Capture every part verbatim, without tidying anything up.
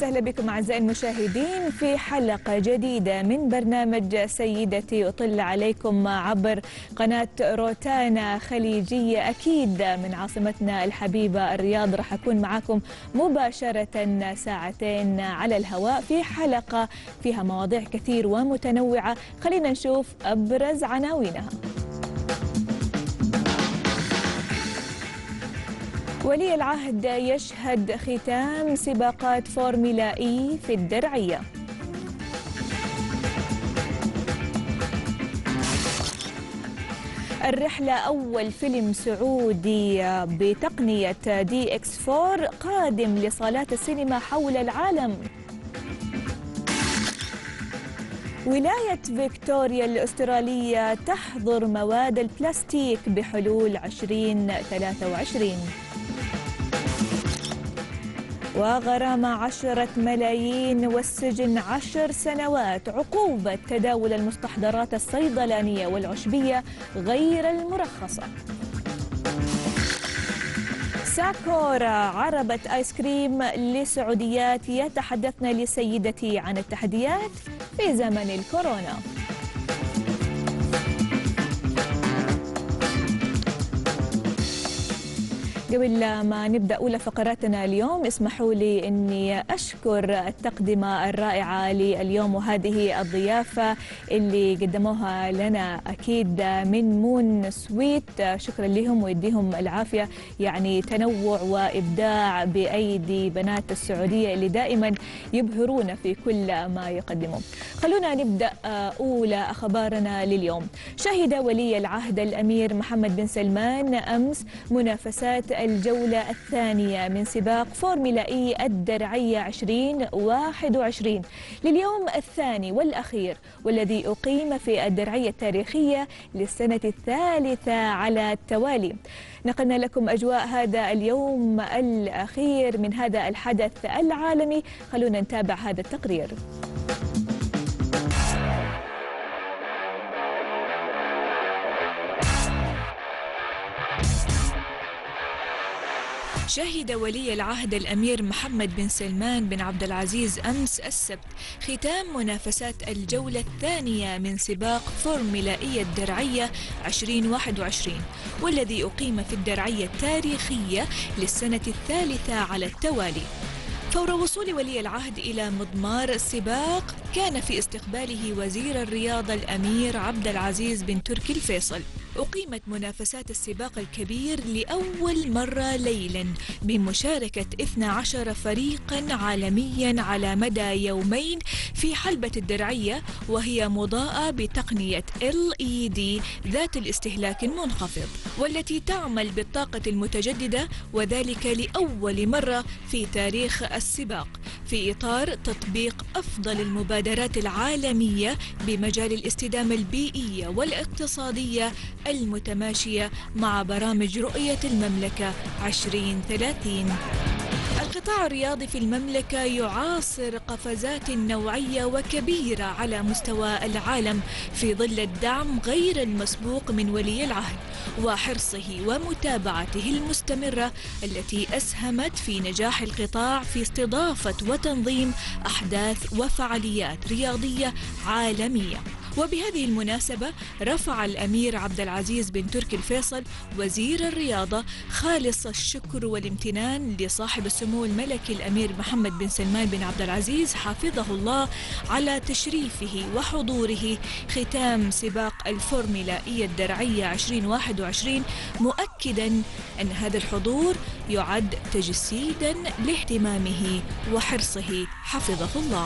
وسهلا بكم أعزائي المشاهدين في حلقة جديدة من برنامج سيدتي أطل عليكم عبر قناة روتانا خليجية، أكيد من عاصمتنا الحبيبة الرياض. راح أكون معكم مباشرة ساعتين على الهواء في حلقة فيها مواضيع كثير ومتنوعة. خلينا نشوف أبرز عناوينها. ولي العهد يشهد ختام سباقات فورمولا إي في الدرعية. الرحلة أول فيلم سعودي بتقنية دي إكس فور قادم لصالات السينما حول العالم. ولاية فيكتوريا الأسترالية تحظر مواد البلاستيك بحلول عشرين ثلاثة وعشرين. وغرامة عشرة ملايين والسجن عشر سنوات عقوبة تداول المستحضرات الصيدلانية والعشبية غير المرخصة. ساكورا عربة آيس كريم لسعوديات يتحدثن لسيدتي عن التحديات في زمن الكورونا. قبل ما نبدأ أولى فقراتنا اليوم اسمحوا لي أني أشكر التقدمة الرائعة لليوم وهذه الضيافة اللي قدموها لنا أكيد من مون سويت. شكرا لهم ويديهم العافية، يعني تنوع وإبداع بأيدي بنات السعودية اللي دائما يبهرونا في كل ما يقدمون. خلونا نبدأ أولى أخبارنا لليوم. شهد ولي العهد الأمير محمد بن سلمان أمس منافسات الجولة الثانية من سباق فورمولا إي الدرعية عشرين واحد وعشرين لليوم الثاني والأخير، والذي أقيم في الدرعية التاريخية للسنة الثالثة على التوالي. نقلنا لكم أجواء هذا اليوم الأخير من هذا الحدث العالمي. خلونا نتابع هذا التقرير. شهد ولي العهد الأمير محمد بن سلمان بن عبد العزيز أمس السبت ختام منافسات الجولة الثانية من سباق فورمولا إي الدرعية عشرين واحد وعشرين، والذي أقيم في الدرعية التاريخية للسنة الثالثة على التوالي. فور وصول ولي العهد إلى مضمار السباق كان في استقباله وزير الرياضة الأمير عبد العزيز بن تركي الفيصل. أقيمت منافسات السباق الكبير لأول مرة ليلا بمشاركة اثني عشر فريقا عالميا على مدى يومين في حلبة الدرعية، وهي مضاءة بتقنية إل إي دي ذات الاستهلاك المنخفض، والتي تعمل بالطاقة المتجددة، وذلك لأول مرة في تاريخ السباق في إطار تطبيق أفضل المبادرات العالمية بمجال الاستدامة البيئية والاقتصادية المتماشية مع برامج رؤية المملكة عشرين ثلاثين. القطاع الرياضي في المملكة يعاصر قفزات نوعية وكبيرة على مستوى العالم في ظل الدعم غير المسبوق من ولي العهد وحرصه ومتابعته المستمرة التي أسهمت في نجاح القطاع في استضافة وتنظيم أحداث وفعاليات رياضية عالمية. وبهذه المناسبة رفع الأمير عبد العزيز بن تركي الفيصل وزير الرياضة خالص الشكر والامتنان لصاحب السمو الملكي الأمير محمد بن سلمان بن عبد العزيز حفظه الله على تشريفه وحضوره ختام سباق الفورمولا إي الدرعية عشرين واحد وعشرين، مؤكدا أن هذا الحضور يعد تجسيدا لاهتمامه وحرصه حفظه الله.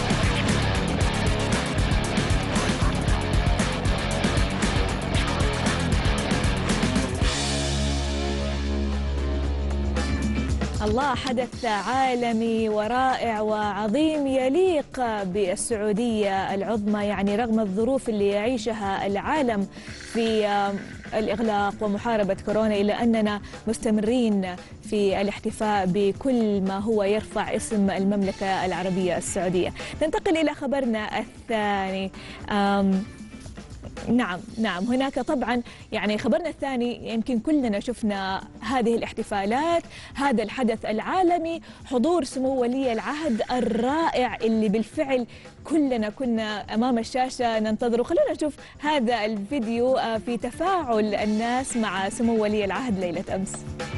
الله، حدث عالمي ورائع وعظيم يليق بالسعودية العظمى، يعني رغم الظروف اللي يعيشها العالم في الإغلاق ومحاربة كورونا، إلا أننا مستمرين في الاحتفاء بكل ما هو يرفع اسم المملكة العربية السعودية. ننتقل إلى خبرنا الثاني. نعم نعم هناك طبعا يعني خبرنا الثاني، يمكن كلنا شفنا هذه الاحتفالات، هذا الحدث العالمي، حضور سمو ولي العهد الرائع اللي بالفعل كلنا كنا أمام الشاشة ننتظره. خلونا نشوف هذا الفيديو في تفاعل الناس مع سمو ولي العهد ليلة أمس.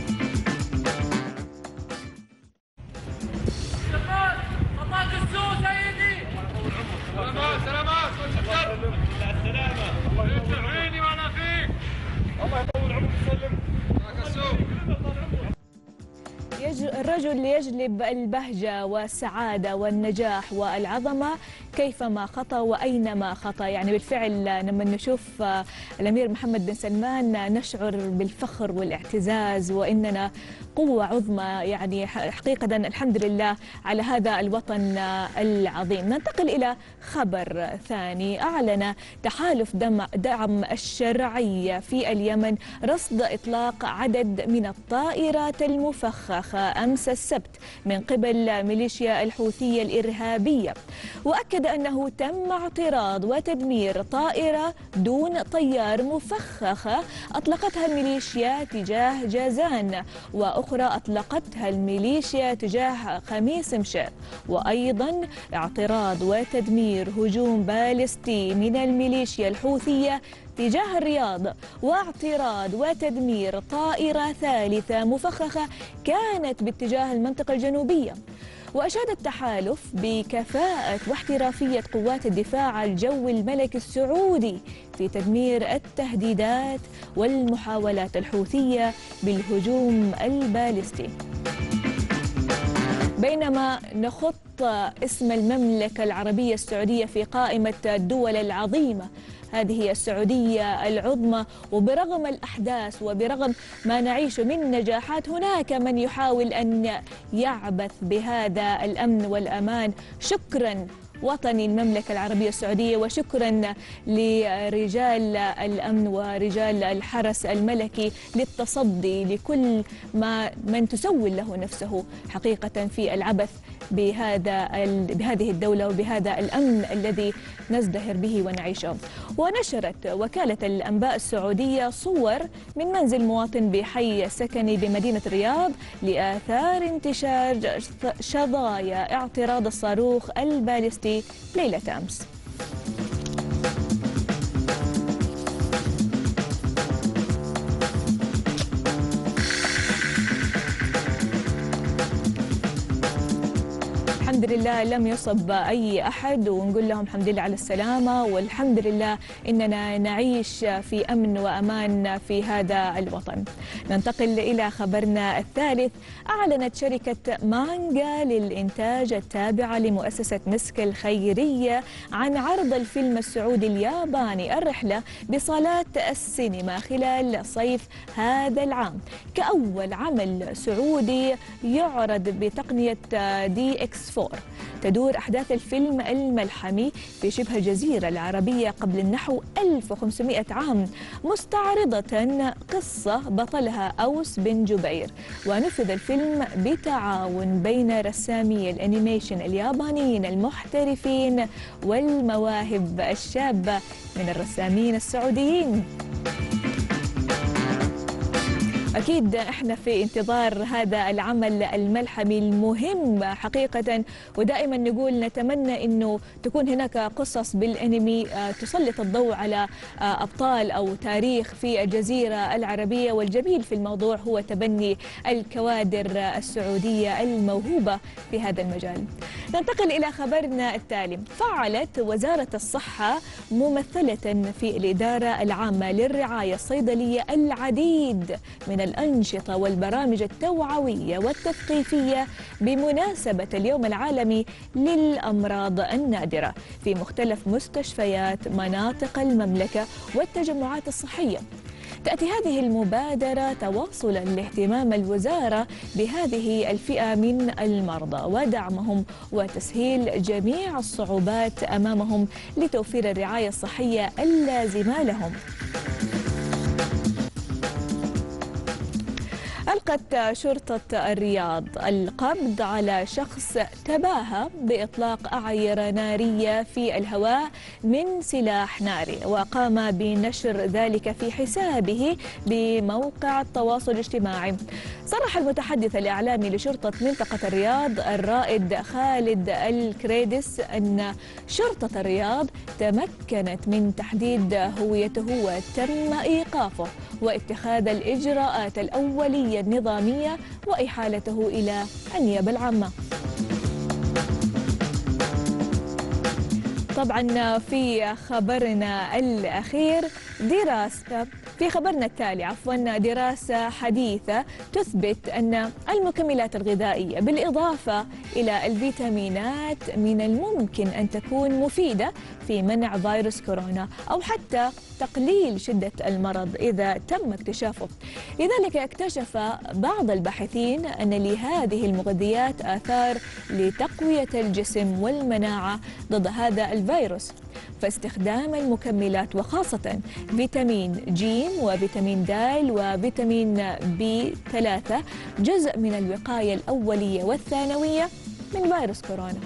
سلامات سلامات السلامة الله يطول عيني وانا فيك الله يطول عمرك ويسلمك. الرجل يجلب البهجة والسعادة والنجاح والعظمة كيفما خطى وأينما خطى. يعني بالفعل لما نشوف الأمير محمد بن سلمان نشعر بالفخر والاعتزاز وإننا قوة عظمى، يعني حقيقة الحمد لله على هذا الوطن العظيم. ننتقل إلى خبر ثاني. أعلن تحالف دعم الشرعية في اليمن رصد إطلاق عدد من الطائرات المفخخة أمس السبت من قبل ميليشيا الحوثية الإرهابية، وأكد أنه تم اعتراض وتدمير طائرة دون طيار مفخخة أطلقتها الميليشيا تجاه جازان، وأخرى أطلقتها الميليشيا تجاه خميس مشيط، وأيضا اعتراض وتدمير هجوم باليستي من الميليشيا الحوثية تجاه الرياض، واعتراض وتدمير طائرة ثالثة مفخخة كانت باتجاه المنطقة الجنوبية. وأشاد التحالف بكفاءة واحترافية قوات الدفاع الجوي الملكي السعودي في تدمير التهديدات والمحاولات الحوثية بالهجوم الباليستي. بينما نخط اسم المملكة العربية السعودية في قائمة الدول العظيمة، هذه هي السعودية العظمى، وبرغم الأحداث وبرغم ما نعيش من نجاحات هناك من يحاول أن يعبث بهذا الأمن والأمان. شكراً وطني المملكة العربية السعودية، وشكرا لرجال الأمن ورجال الحرس الملكي للتصدي لكل ما من تسول له نفسه حقيقة في العبث بهذا بهذه الدولة وبهذا الأمن الذي نزدهر به ونعيشه. ونشرت وكالة الأنباء السعودية صور من منزل مواطن بحي سكني بمدينة الرياض لآثار انتشار شظايا اعتراض الصاروخ الباليستي ليلة أمس. الحمد لله لم يصب أي أحد، ونقول لهم الحمد لله على السلامة، والحمد لله إننا نعيش في أمن وأمان في هذا الوطن. ننتقل إلى خبرنا الثالث. أعلنت شركة مانجا للإنتاج التابعة لمؤسسة مسك الخيرية عن عرض الفيلم السعودي الياباني الرحلة بصالات السينما خلال صيف هذا العام كأول عمل سعودي يعرض بتقنية دي إكس فور. تدور أحداث الفيلم الملحمي في شبه الجزيرة العربية قبل النحو ألف وخمسمائة عام، مستعرضة قصة بطلها أوس بن جبير. ونفذ الفيلم بتعاون بين رسامي الأنيميشن اليابانيين المحترفين والمواهب الشابة من الرسامين السعوديين. أكيد إحنا في انتظار هذا العمل الملحمي المهم حقيقة، ودائما نقول نتمنى أنه تكون هناك قصص بالأنمي تسلط الضوء على أبطال أو تاريخ في الجزيرة العربية. والجميل في الموضوع هو تبني الكوادر السعودية الموهوبة في هذا المجال. ننتقل إلى خبرنا التالي. فعلت وزارة الصحة ممثلة في الإدارة العامة للرعاية الصيدلية العديد من الأنشطة والبرامج التوعوية والتثقيفية بمناسبة اليوم العالمي للأمراض النادرة في مختلف مستشفيات مناطق المملكة والتجمعات الصحية. تأتي هذه المبادرة تواصلا لاهتمام الوزارة بهذه الفئة من المرضى ودعمهم وتسهيل جميع الصعوبات أمامهم لتوفير الرعاية الصحية اللازمة لهم. أطلقت شرطة الرياض القبض على شخص تباهى بإطلاق أعير نارية في الهواء من سلاح ناري، وقام بنشر ذلك في حسابه بموقع التواصل الاجتماعي. صرح المتحدث الإعلامي لشرطة منطقة الرياض الرائد خالد الكريدس أن شرطة الرياض تمكنت من تحديد هويته وتم إيقافه واتخاذ الإجراءات الأولية النظامية وإحالته إلى النيابة العامة. طبعا في خبرنا الأخير دراسة في خبرنا التالي عفوا دراسة حديثة تثبت أن المكملات الغذائية بالإضافة إلى الفيتامينات من الممكن أن تكون مفيدة في منع فيروس كورونا أو حتى تقليل شدة المرض إذا تم اكتشافه. لذلك اكتشف بعض الباحثين أن لهذه المغذيات آثار لتقوية الجسم والمناعة ضد هذا الفيروس، فاستخدام المكملات وخاصة فيتامين ج وفيتامين د وفيتامين بي ثلاثة جزء من الوقاية الأولية والثانوية من فيروس كورونا.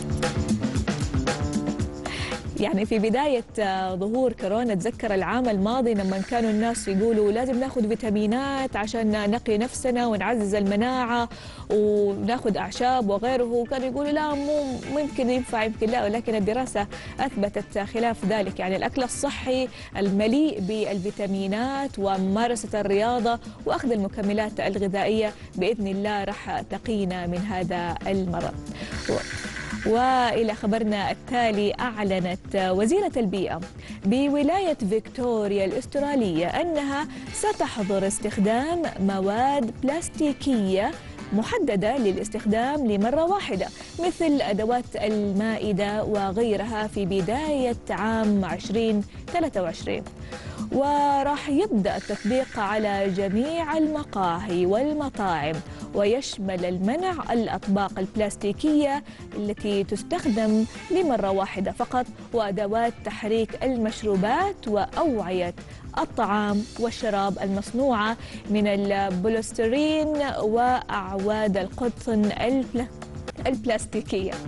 يعني في بداية ظهور كورونا تذكر العام الماضي لما كانوا الناس يقولوا لازم ناخذ فيتامينات عشان نقي نفسنا ونعزز المناعة وناخذ أعشاب وغيره، وكانوا يقولوا لا مو ممكن ينفع يمكن لا، ولكن الدراسة أثبتت خلاف ذلك. يعني الأكل الصحي المليء بالفيتامينات وممارسة الرياضة وأخذ المكملات الغذائية بإذن الله راح تقينا من هذا المرض. وإلى خبرنا التالي، أعلنت وزيرة البيئة بولاية فيكتوريا الأسترالية أنها ستحظر استخدام مواد بلاستيكية محددة للاستخدام لمرة واحدة مثل أدوات المائدة وغيرها في بداية عام ألفين وثلاثة وعشرين، وراح يبدأ التطبيق على جميع المقاهي والمطاعم، ويشمل المنع الأطباق البلاستيكية التي تستخدم لمرة واحدة فقط، وأدوات تحريك المشروبات وأوعية الطعام والشراب المصنوعة من البوليسترين وأعواد القطن البلاستيكية.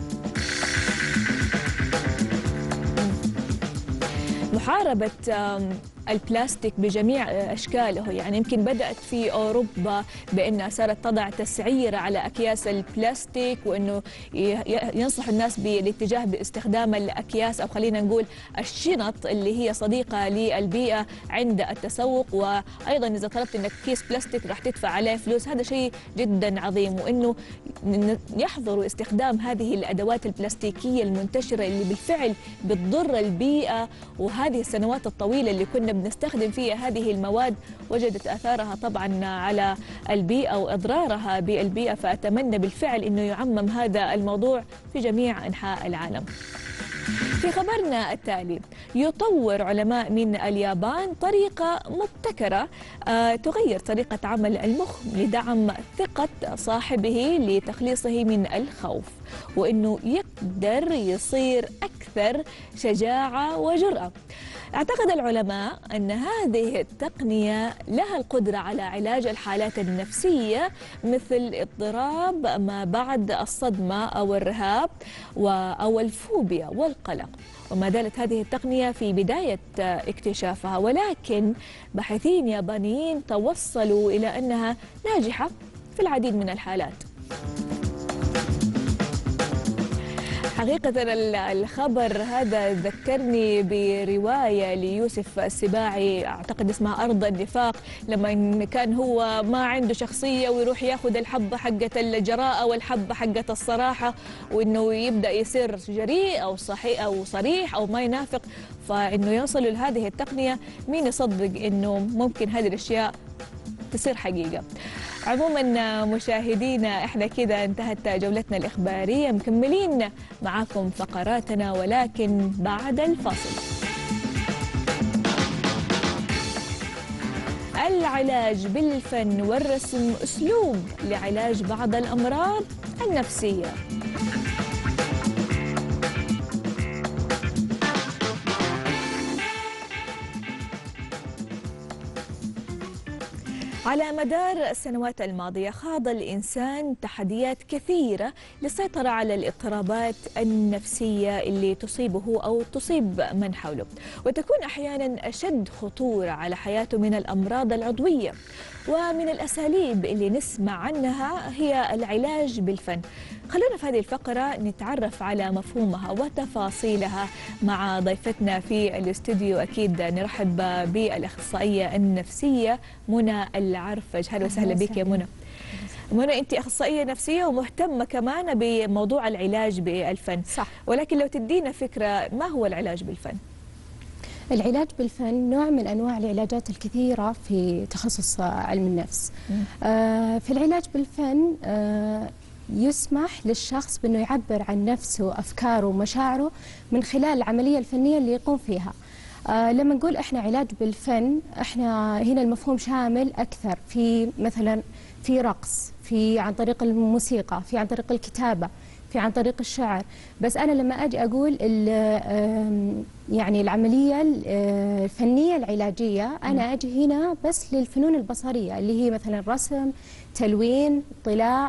محاربة البلاستيك بجميع أشكاله، يعني يمكن بدأت في أوروبا بأنها صارت تضع تسعير على أكياس البلاستيك، وأنه ينصح الناس بالاتجاه باستخدام الأكياس أو خلينا نقول الشنط اللي هي صديقة للبيئة عند التسوق، وأيضا إذا طلبت أنك كيس بلاستيك راح تدفع عليه فلوس. هذا شيء جدا عظيم، وأنه يحظروا استخدام هذه الأدوات البلاستيكية المنتشرة اللي بالفعل بتضر البيئة. وهذه السنوات الطويلة اللي كنا بنستخدم فيها هذه المواد وجدت آثارها طبعا على البيئة وإضرارها بالبيئة، فأتمنى بالفعل أنه يعمم هذا الموضوع في جميع أنحاء العالم. في خبرنا التالي، يطور علماء من اليابان طريقة مبتكرة آه تغير طريقة عمل المخ لدعم ثقة صاحبه لتخليصه من الخوف، وأنه يقدر يصير أكثر شجاعة وجرأة. اعتقد العلماء أن هذه التقنية لها القدرة على علاج الحالات النفسية مثل اضطراب ما بعد الصدمة أو الرهاب أو الفوبيا والقلق. وما زالت هذه التقنية في بداية اكتشافها، ولكن باحثين يابانيين توصلوا إلى أنها ناجحة في العديد من الحالات. حقيقة الخبر هذا ذكرني برواية ليوسف السباعي أعتقد اسمها أرض النفاق، لما كان هو ما عنده شخصية ويروح ياخذ الحبة حقة الجراءة والحبة حقة الصراحة، وإنه يبدأ يصير جريء أو صحيح أو صريح أو ما ينافق، فإنه يوصلوا لهذه التقنية. مين يصدق إنه ممكن هذه الأشياء تصير حقيقة؟ عموما مشاهدينا احنا كده انتهت جولتنا الإخبارية، مكملين معاكم فقراتنا ولكن بعد الفاصل. العلاج بالفن والرسم أسلوب لعلاج بعض الأمراض النفسية. على مدار السنوات الماضية خاض الإنسان تحديات كثيرة للسيطرة على الاضطرابات النفسية اللي تصيبه أو تصيب من حوله، وتكون أحيانا أشد خطورة على حياته من الأمراض العضوية. ومن الأساليب اللي نسمع عنها هي العلاج بالفن. خلونا في هذه الفقرة نتعرف على مفهومها وتفاصيلها مع ضيفتنا في الاستوديو. أكيد نرحب بالأخصائية النفسية منى العرفج. هلا وسهلا بك يا منى. منى، أنت أخصائية نفسية ومهتمة كمان بموضوع العلاج بالفن. صح. ولكن لو تدينا فكرة، ما هو العلاج بالفن؟ العلاج بالفن نوع من أنواع العلاجات الكثيرة في تخصص علم النفس. آه في العلاج بالفن آه يسمح للشخص بأنه يعبر عن نفسه وأفكاره ومشاعره من خلال العملية الفنية اللي يقوم فيها. آه لما نقول إحنا علاج بالفن، إحنا هنا المفهوم شامل أكثر، في مثلا في رقص، في عن طريق الموسيقى، في عن طريق الكتابة، في عن طريق الشعر. بس أنا لما أجي أقول يعني العملية الفنية العلاجية، أنا أجي هنا بس للفنون البصرية اللي هي مثلا رسم، تلوين، طلاء،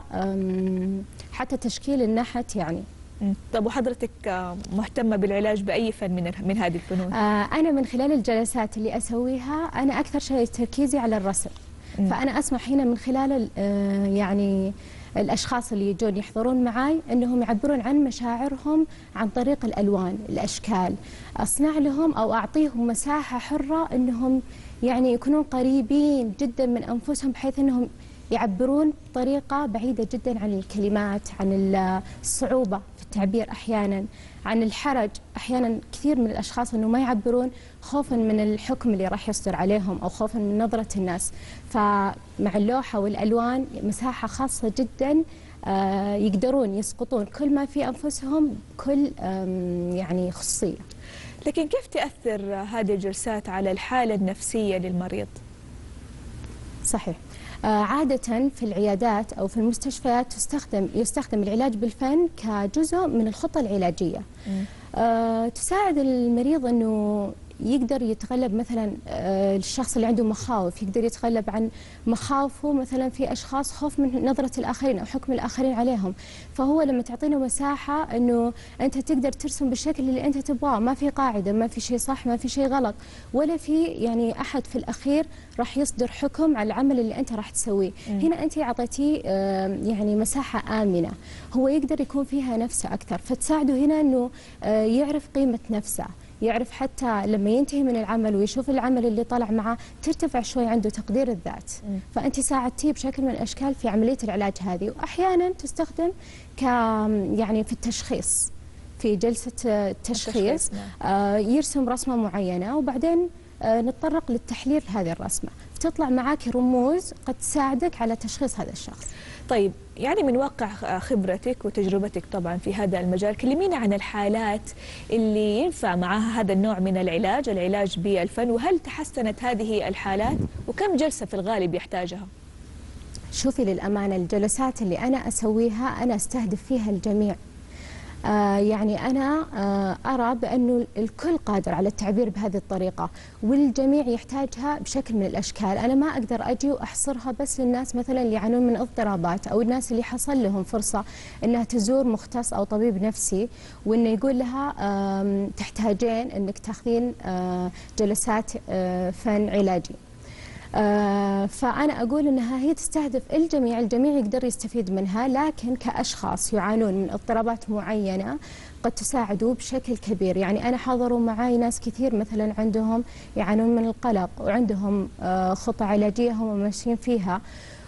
حتى تشكيل النحت يعني. طب وحضرتك مهتمة بالعلاج بأي فن من من هذه الفنون؟ أنا من خلال الجلسات اللي أسويها، أنا أكثر شيء تركيزي على الرسم. م. فأنا أسمح هنا من خلال يعني الأشخاص اللي يجون يحضرون معي أنهم يعبرون عن مشاعرهم عن طريق الألوان، الأشكال. أصنع لهم أو أعطيهم مساحة حرة أنهم يعني يكونون قريبين جدا من أنفسهم، بحيث أنهم يعبرون بطريقة بعيدة جدا عن الكلمات، عن الصعوبة في التعبير أحيانا، عن الحرج. أحيانا كثير من الأشخاص أنه ما يعبرون خوفا من الحكم اللي راح يصدر عليهم أو خوفا من نظرة الناس. فمع اللوحة والألوان مساحة خاصة جدا يقدرون يسقطون كل ما في أنفسهم بكل يعني خصوصية. لكن كيف تأثر هذه الجلسات على الحالة النفسية للمريض؟ صحيح. عادة في العيادات أو في المستشفيات تستخدم يستخدم العلاج بالفن كجزء من الخطة العلاجية. أه تساعد المريض أنه يقدر يتغلب، مثلا الشخص اللي عنده مخاوف يقدر يتغلب عن مخاوفه، مثلا في أشخاص خوف من نظرة الآخرين أو حكم الآخرين عليهم. فهو لما تعطينا مساحة أنه أنت تقدر ترسم بالشكل اللي أنت تبغاه، ما في قاعدة، ما في شيء صح، ما في شيء غلط، ولا في يعني أحد في الأخير راح يصدر حكم على العمل اللي أنت راح تسويه. هنا أنت أعطيتيه يعني مساحة آمنة هو يقدر يكون فيها نفسه أكثر، فتساعده هنا أنه يعرف قيمة نفسه، يعرف حتى لما ينتهي من العمل ويشوف العمل اللي طلع معه ترتفع شوي عنده تقدير الذات. م. فأنت ساعدتيه بشكل من الأشكال في عملية العلاج هذه. وأحيانا تستخدم ك يعني في التشخيص، في جلسة التشخيص آه يرسم رسمة معينة وبعدين آه نتطرق للتحليل هذه الرسمة، فتطلع معك رموز قد تساعدك على تشخيص هذا الشخص. طيب، يعني من واقع خبرتك وتجربتك طبعا في هذا المجال، كلمينا عن الحالات اللي ينفع معها هذا النوع من العلاج، العلاج بالفن، وهل تحسنت هذه الحالات وكم جلسة في الغالب يحتاجها؟ شوفي، للأمانة الجلسات اللي أنا أسويها أنا أستهدف فيها الجميع. آه يعني أنا آه أرى بأنه الكل قادر على التعبير بهذه الطريقة، والجميع يحتاجها بشكل من الأشكال. أنا ما أقدر أجي وأحصرها بس للناس مثلا اللي يعانون من اضطرابات، أو الناس اللي حصل لهم فرصة أنها تزور مختص أو طبيب نفسي وأنه يقول لها آه تحتاجين أنك تاخذين آه جلسات آه فن علاجي. آه فأنا أقول أنها هي تستهدف الجميع، الجميع يقدر يستفيد منها، لكن كأشخاص يعانون من اضطرابات معينة قد تساعدوا بشكل كبير. يعني أنا حضروا معي ناس كثير مثلا عندهم يعانون من القلق وعندهم آه خطة علاجية هم ماشيين فيها،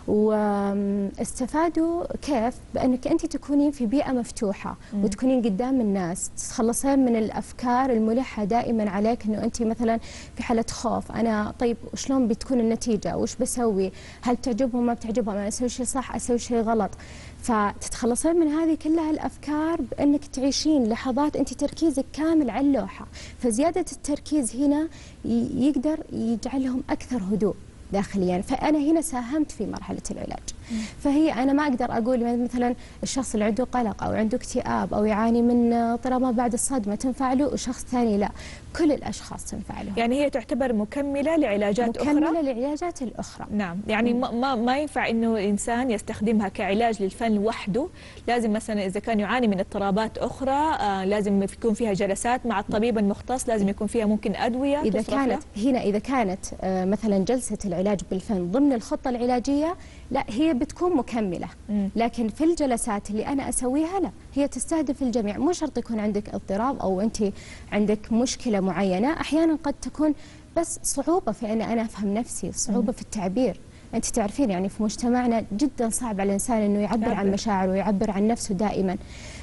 واستفادوا كيف؟ بأنك أنت تكونين في بيئة مفتوحة م. وتكونين قدام الناس، تتخلصين من الأفكار الملحة دائما عليك أنه أنت مثلا في حالة خوف. أنا طيب شلون بتكون النتيجة؟ وش بسوي؟ هل تعجبهم ما بتعجبهم؟ أنا أسوي شيء صح أسوي شيء غلط؟ فتتخلصين من هذه كلها الأفكار بأنك تعيشين لحظات أنت تركيزك كامل على اللوحة. فزيادة التركيز هنا يقدر يجعلهم أكثر هدوء. داخليا، فأنا هنا ساهمت في مرحلة العلاج. فهي أنا ما أقدر أقول مثلا الشخص اللي عنده قلق أو عنده اكتئاب أو يعاني من اضطراب ما بعد الصدمة تنفع له وشخص ثاني لا، كل الأشخاص تنفع له. يعني هي تعتبر مكملة لعلاجات مكملة أخرى؟ مكملة للعلاجات الأخرى. نعم، يعني ما ما, ما ينفع إنه الإنسان يستخدمها كعلاج للفن وحده، لازم مثلا إذا كان يعاني من اضطرابات أخرى آه لازم يكون فيها جلسات مع الطبيب المختص، لازم يكون فيها ممكن أدوية إذا كانت له. هنا إذا كانت آه مثلا جلسة العلاج بالفن ضمن الخطة العلاجية لا، هي بتكون مكملة. م. لكن في الجلسات اللي أنا أسويها لا، هي تستهدف الجميع، مو شرط يكون عندك اضطراب أو أنت عندك مشكلة معينة، أحيانا قد تكون بس صعوبة في أن أنا أفهم نفسي، صعوبة م. في التعبير. أنت تعرفين يعني في مجتمعنا جدا صعب على الإنسان أنه يعبر تعبر. عن مشاعره ويعبر عن نفسه دائما،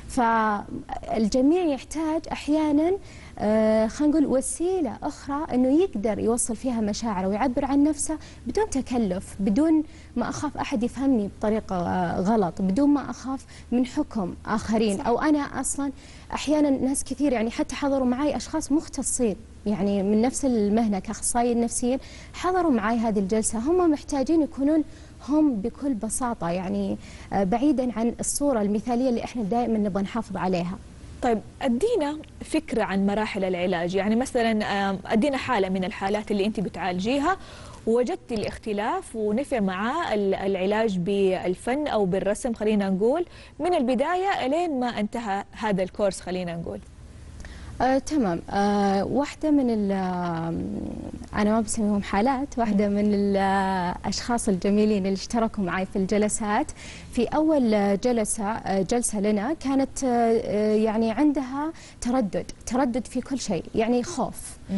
فالجميع يحتاج أحيانا آه خلينا نقول وسيلة أخرى أنه يقدر يوصل فيها مشاعره ويعبر عن نفسه بدون تكلف، بدون ما أخاف أحد يفهمني بطريقة آه غلط، بدون ما أخاف من حكم آخرين. صح. أو أنا أصلا أحيانا ناس كثير يعني حتى حضروا معي أشخاص مختصين يعني من نفس المهنة كأخصائيين نفسيين، حضروا معي هذه الجلسة، هم محتاجين يكونون هم بكل بساطة يعني آه بعيدا عن الصورة المثالية اللي احنا دائما نبغى نحافظ عليها. طيب ادينا فكرة عن مراحل العلاج، يعني مثلا ادينا حالة من الحالات اللي انت بتعالجيها ووجدت الاختلاف ونفع معاه العلاج بالفن او بالرسم، خلينا نقول من البداية الين ما انتهى هذا الكورس خلينا نقول. آه، تمام. آه، واحدة من ال أنا ما بسميهم حالات، واحدة من الأشخاص الجميلين اللي اشتركوا معي في الجلسات في أول جلسة جلسة لنا كانت آه يعني عندها تردد تردد في كل شيء، يعني خوف. م.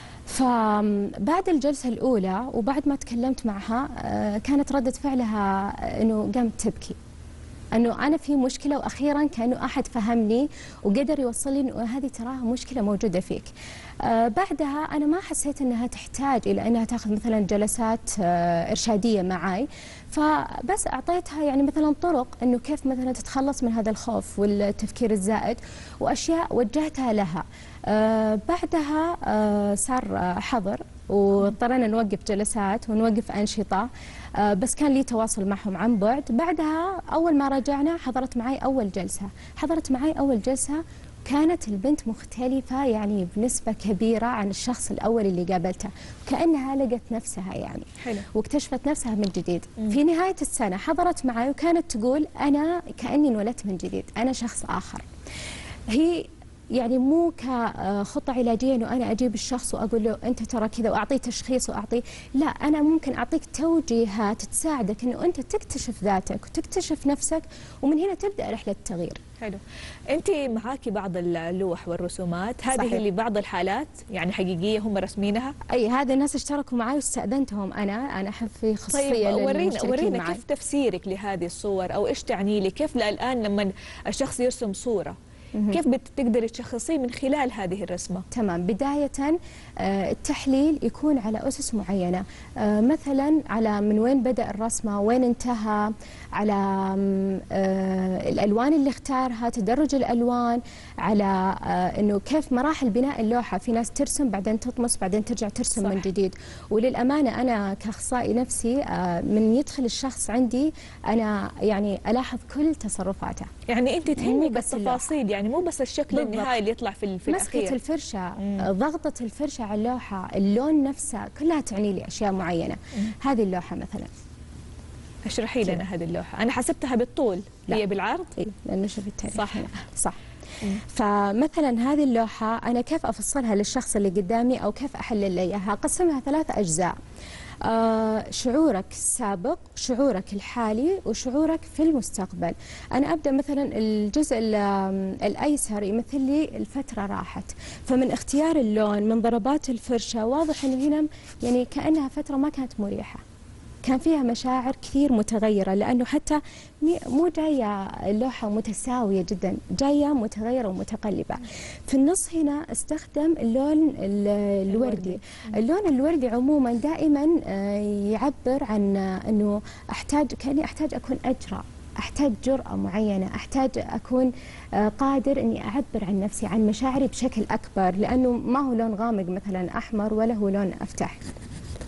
فبعد الجلسة الأولى وبعد ما تكلمت معها آه كانت ردة فعلها إنه قامت تبكي، أنه أنا في مشكلة وأخيرا كأنه أحد فهمني وقدر يوصل لي أنه هذه تراها مشكلة موجودة فيك. آه بعدها أنا ما حسيت أنها تحتاج إلى أنها تأخذ مثلا جلسات آه إرشادية معي، فبس أعطيتها يعني مثلا طرق أنه كيف مثلا تتخلص من هذا الخوف والتفكير الزائد وأشياء وجهتها لها. آه بعدها آه صار حظر واضطرينا نوقف جلسات ونوقف أنشطة، آه بس كان لي تواصل معهم عن بعد. بعدها أول ما رجعنا حضرت معي أول جلسة حضرت معي أول جلسة كانت البنت مختلفة يعني بنسبة كبيرة عن الشخص الأول اللي قابلته، كأنها لقت نفسها يعني حلو. واكتشفت نفسها من جديد. مم. في نهاية السنة حضرت معي وكانت تقول أنا كأني انولدت من جديد، أنا شخص آخر. هي يعني مو كخطة علاجية انه انا اجيب الشخص واقول له انت ترى كذا واعطيه تشخيص واعطيه، لا، انا ممكن اعطيك توجيهات تساعدك انه انت تكتشف ذاتك وتكتشف نفسك ومن هنا تبدا رحلة التغيير. حلو. انت معاكي بعض اللوح والرسومات هذه صحيح. اللي بعض الحالات يعني حقيقيه هم رسمينها؟ اي، هذا الناس اشتركوا معي واستاذنتهم انا انا احب في خصوصيه. طيب ورينا ورينا معي. كيف تفسيرك لهذه الصور او ايش تعني لي؟ كيف الان لما الشخص يرسم صورة كيف بتقدري تشخصيه من خلال هذه الرسمة؟ تمام. بداية التحليل يكون على أسس معينة، مثلا على من وين بدأ الرسمة وين انتهى، على الألوان اللي اختارها، تدرج الألوان، على أنه كيف مراحل بناء اللوحة. في ناس ترسم بعدين تطمس بعدين ترجع ترسم صح. من جديد. وللأمانة أنا كأخصائي نفسي من يدخل الشخص عندي أنا يعني ألاحظ كل تصرفاته. يعني أنت تهمك بالتفاصيل، يعني مو بس الشكل بالضبط. النهائي اللي يطلع في, في الأخير. مسكة الفرشة، مم. ضغطة الفرشة على اللوحة، اللون نفسه، كلها تعني لي أشياء معينة. مم. هذه اللوحة مثلا اشرحي لنا هذه اللوحة. أنا حسبتها بالطول. لا. هي بالعرض؟ إيه، لأنه شوفي التاريخ. صح هنا. صح. مم. فمثلا هذه اللوحة أنا كيف أفصلها للشخص اللي قدامي أو كيف أحلل لي إياها؟ أقسمها ثلاث أجزاء. آه شعورك السابق، شعورك الحالي، وشعورك في المستقبل. أنا أبدأ مثلا الجزء الأيسر يمثل لي الفترة راحت، فمن اختيار اللون، من ضربات الفرشة، واضح أنه هنا يعني كأنها فترة ما كانت مريحة، كان فيها مشاعر كثير متغيرة، لأنه حتى مو جاية اللوحة متساوية جدا، جاية متغيرة ومتقلبة. في النص هنا استخدم اللون الوردي. اللون الوردي عموما دائما يعبر عن أنه أحتاج، كأني أحتاج أكون أجرأ، أحتاج جرأة معينة، أحتاج أكون قادر أني أعبر عن نفسي، عن مشاعري بشكل أكبر، لأنه ما هو لون غامق مثلا أحمر ولا هو لون أفتح.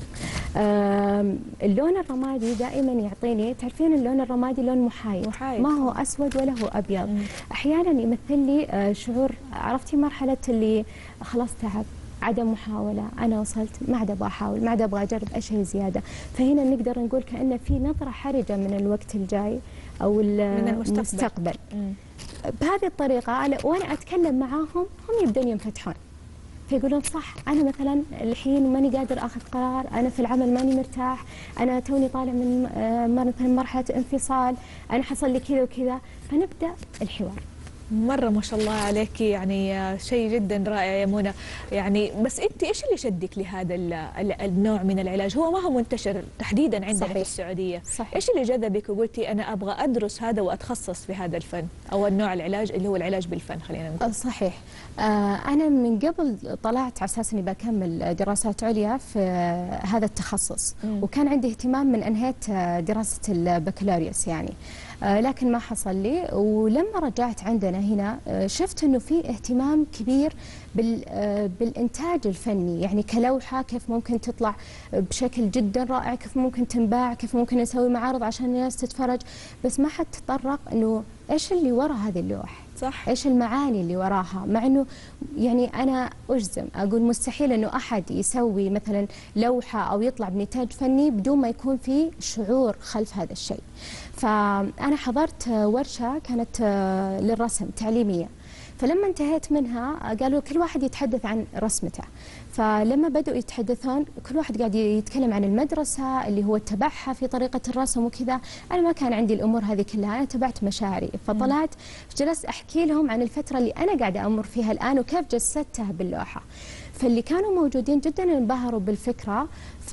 اللون الرمادي دائما يعطيني، تعرفين اللون الرمادي لون محايد, محايد. ما هو أسود ولا هو أبيض. مم. أحيانا يمثل لي شعور، عرفتي مرحلة اللي خلاص تعب، عدم محاولة، أنا وصلت ما عاد أبغى أحاول، ما عاد أبغى أجرب أي شيء زيادة. فهنا نقدر نقول كأنه في نظرة حرجة من الوقت الجاي أو من المستقبل, المستقبل. بهذه الطريقة أنا وأنا أتكلم معاهم هم يبدون ينفتحون، فيقولون صح أنا مثلا الحين ماني قادر أخذ قرار، أنا في العمل ماني مرتاح، أنا توني طالع من مثلا مرحلة انفصال، أنا حصل لي كذا وكذا، فنبدأ الحوار. مرة ما شاء الله عليك، يعني شيء جدا رائع يا منى. يعني بس انت ايش اللي شدك لهذا النوع من العلاج؟ هو ما هو منتشر تحديدا عندنا صحيح. في السعودية. صحيح. ايش اللي جذبك وقلتي انا ابغى ادرس هذا واتخصص في هذا الفن او النوع العلاج اللي هو العلاج بالفن؟ خلينا نقول. صحيح. آه انا من قبل طلعت على اساس اني بكمل دراسات عليا في هذا التخصص، م. وكان عندي اهتمام من انهيت دراسة البكالوريوس يعني. آه لكن ما حصل لي، ولما رجعت عندنا هنا آه شفت انه في اهتمام كبير بال آه بالانتاج الفني، يعني كلوحه كيف ممكن تطلع بشكل جدا رائع، كيف ممكن تنباع، كيف ممكن نسوي معارض عشان الناس تتفرج، بس ما حد تطرق انه ايش اللي وراء هذه اللوح، صح، ايش المعاني اللي وراها. مع انه يعني انا اجزم اقول مستحيل انه احد يسوي مثلا لوحه او يطلع بنتاج فني بدون ما يكون في شعور خلف هذا الشيء. فانا حضرت ورشه كانت للرسم تعليميه، فلما انتهيت منها قالوا كل واحد يتحدث عن رسمته. فلما بدأوا يتحدثون كل واحد قاعد يتكلم عن المدرسة اللي هو اتبعها في طريقة الرسم وكذا. أنا ما كان عندي الأمور هذه كلها، أنا تبعت مشاعري. فطلعت جلست أحكي لهم عن الفترة اللي أنا قاعدة أمر فيها الآن وكيف جسدتها باللوحة. فاللي كانوا موجودين جدا انبهروا بالفكرة.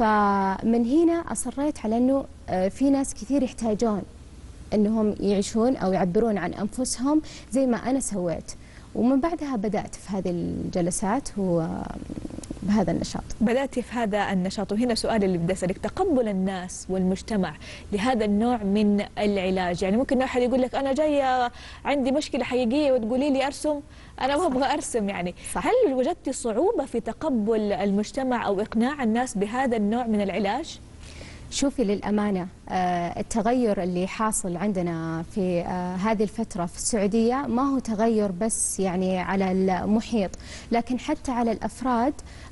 فمن هنا أصريت على أنه في ناس كثير يحتاجون أنهم يعيشون أو يعبرون عن أنفسهم زي ما أنا سويت. ومن بعدها بدأت في هذه الجلسات وبهذا النشاط. بدأتي في هذا النشاط، وهنا سؤال اللي بدي أسألك، تقبل الناس والمجتمع لهذا النوع من العلاج. يعني ممكن أحد يقول لك أنا جاية عندي مشكلة حقيقية وتقولي لي أرسم، أنا ما أبغى أرسم يعني. صح. هل وجدتي صعوبة في تقبل المجتمع أو إقناع الناس بهذا النوع من العلاج؟ شوفي للأمانة التغير اللي حاصل عندنا في هذه الفترة في السعودية ما هو تغير بس يعني على المحيط، لكن حتى على الأفراد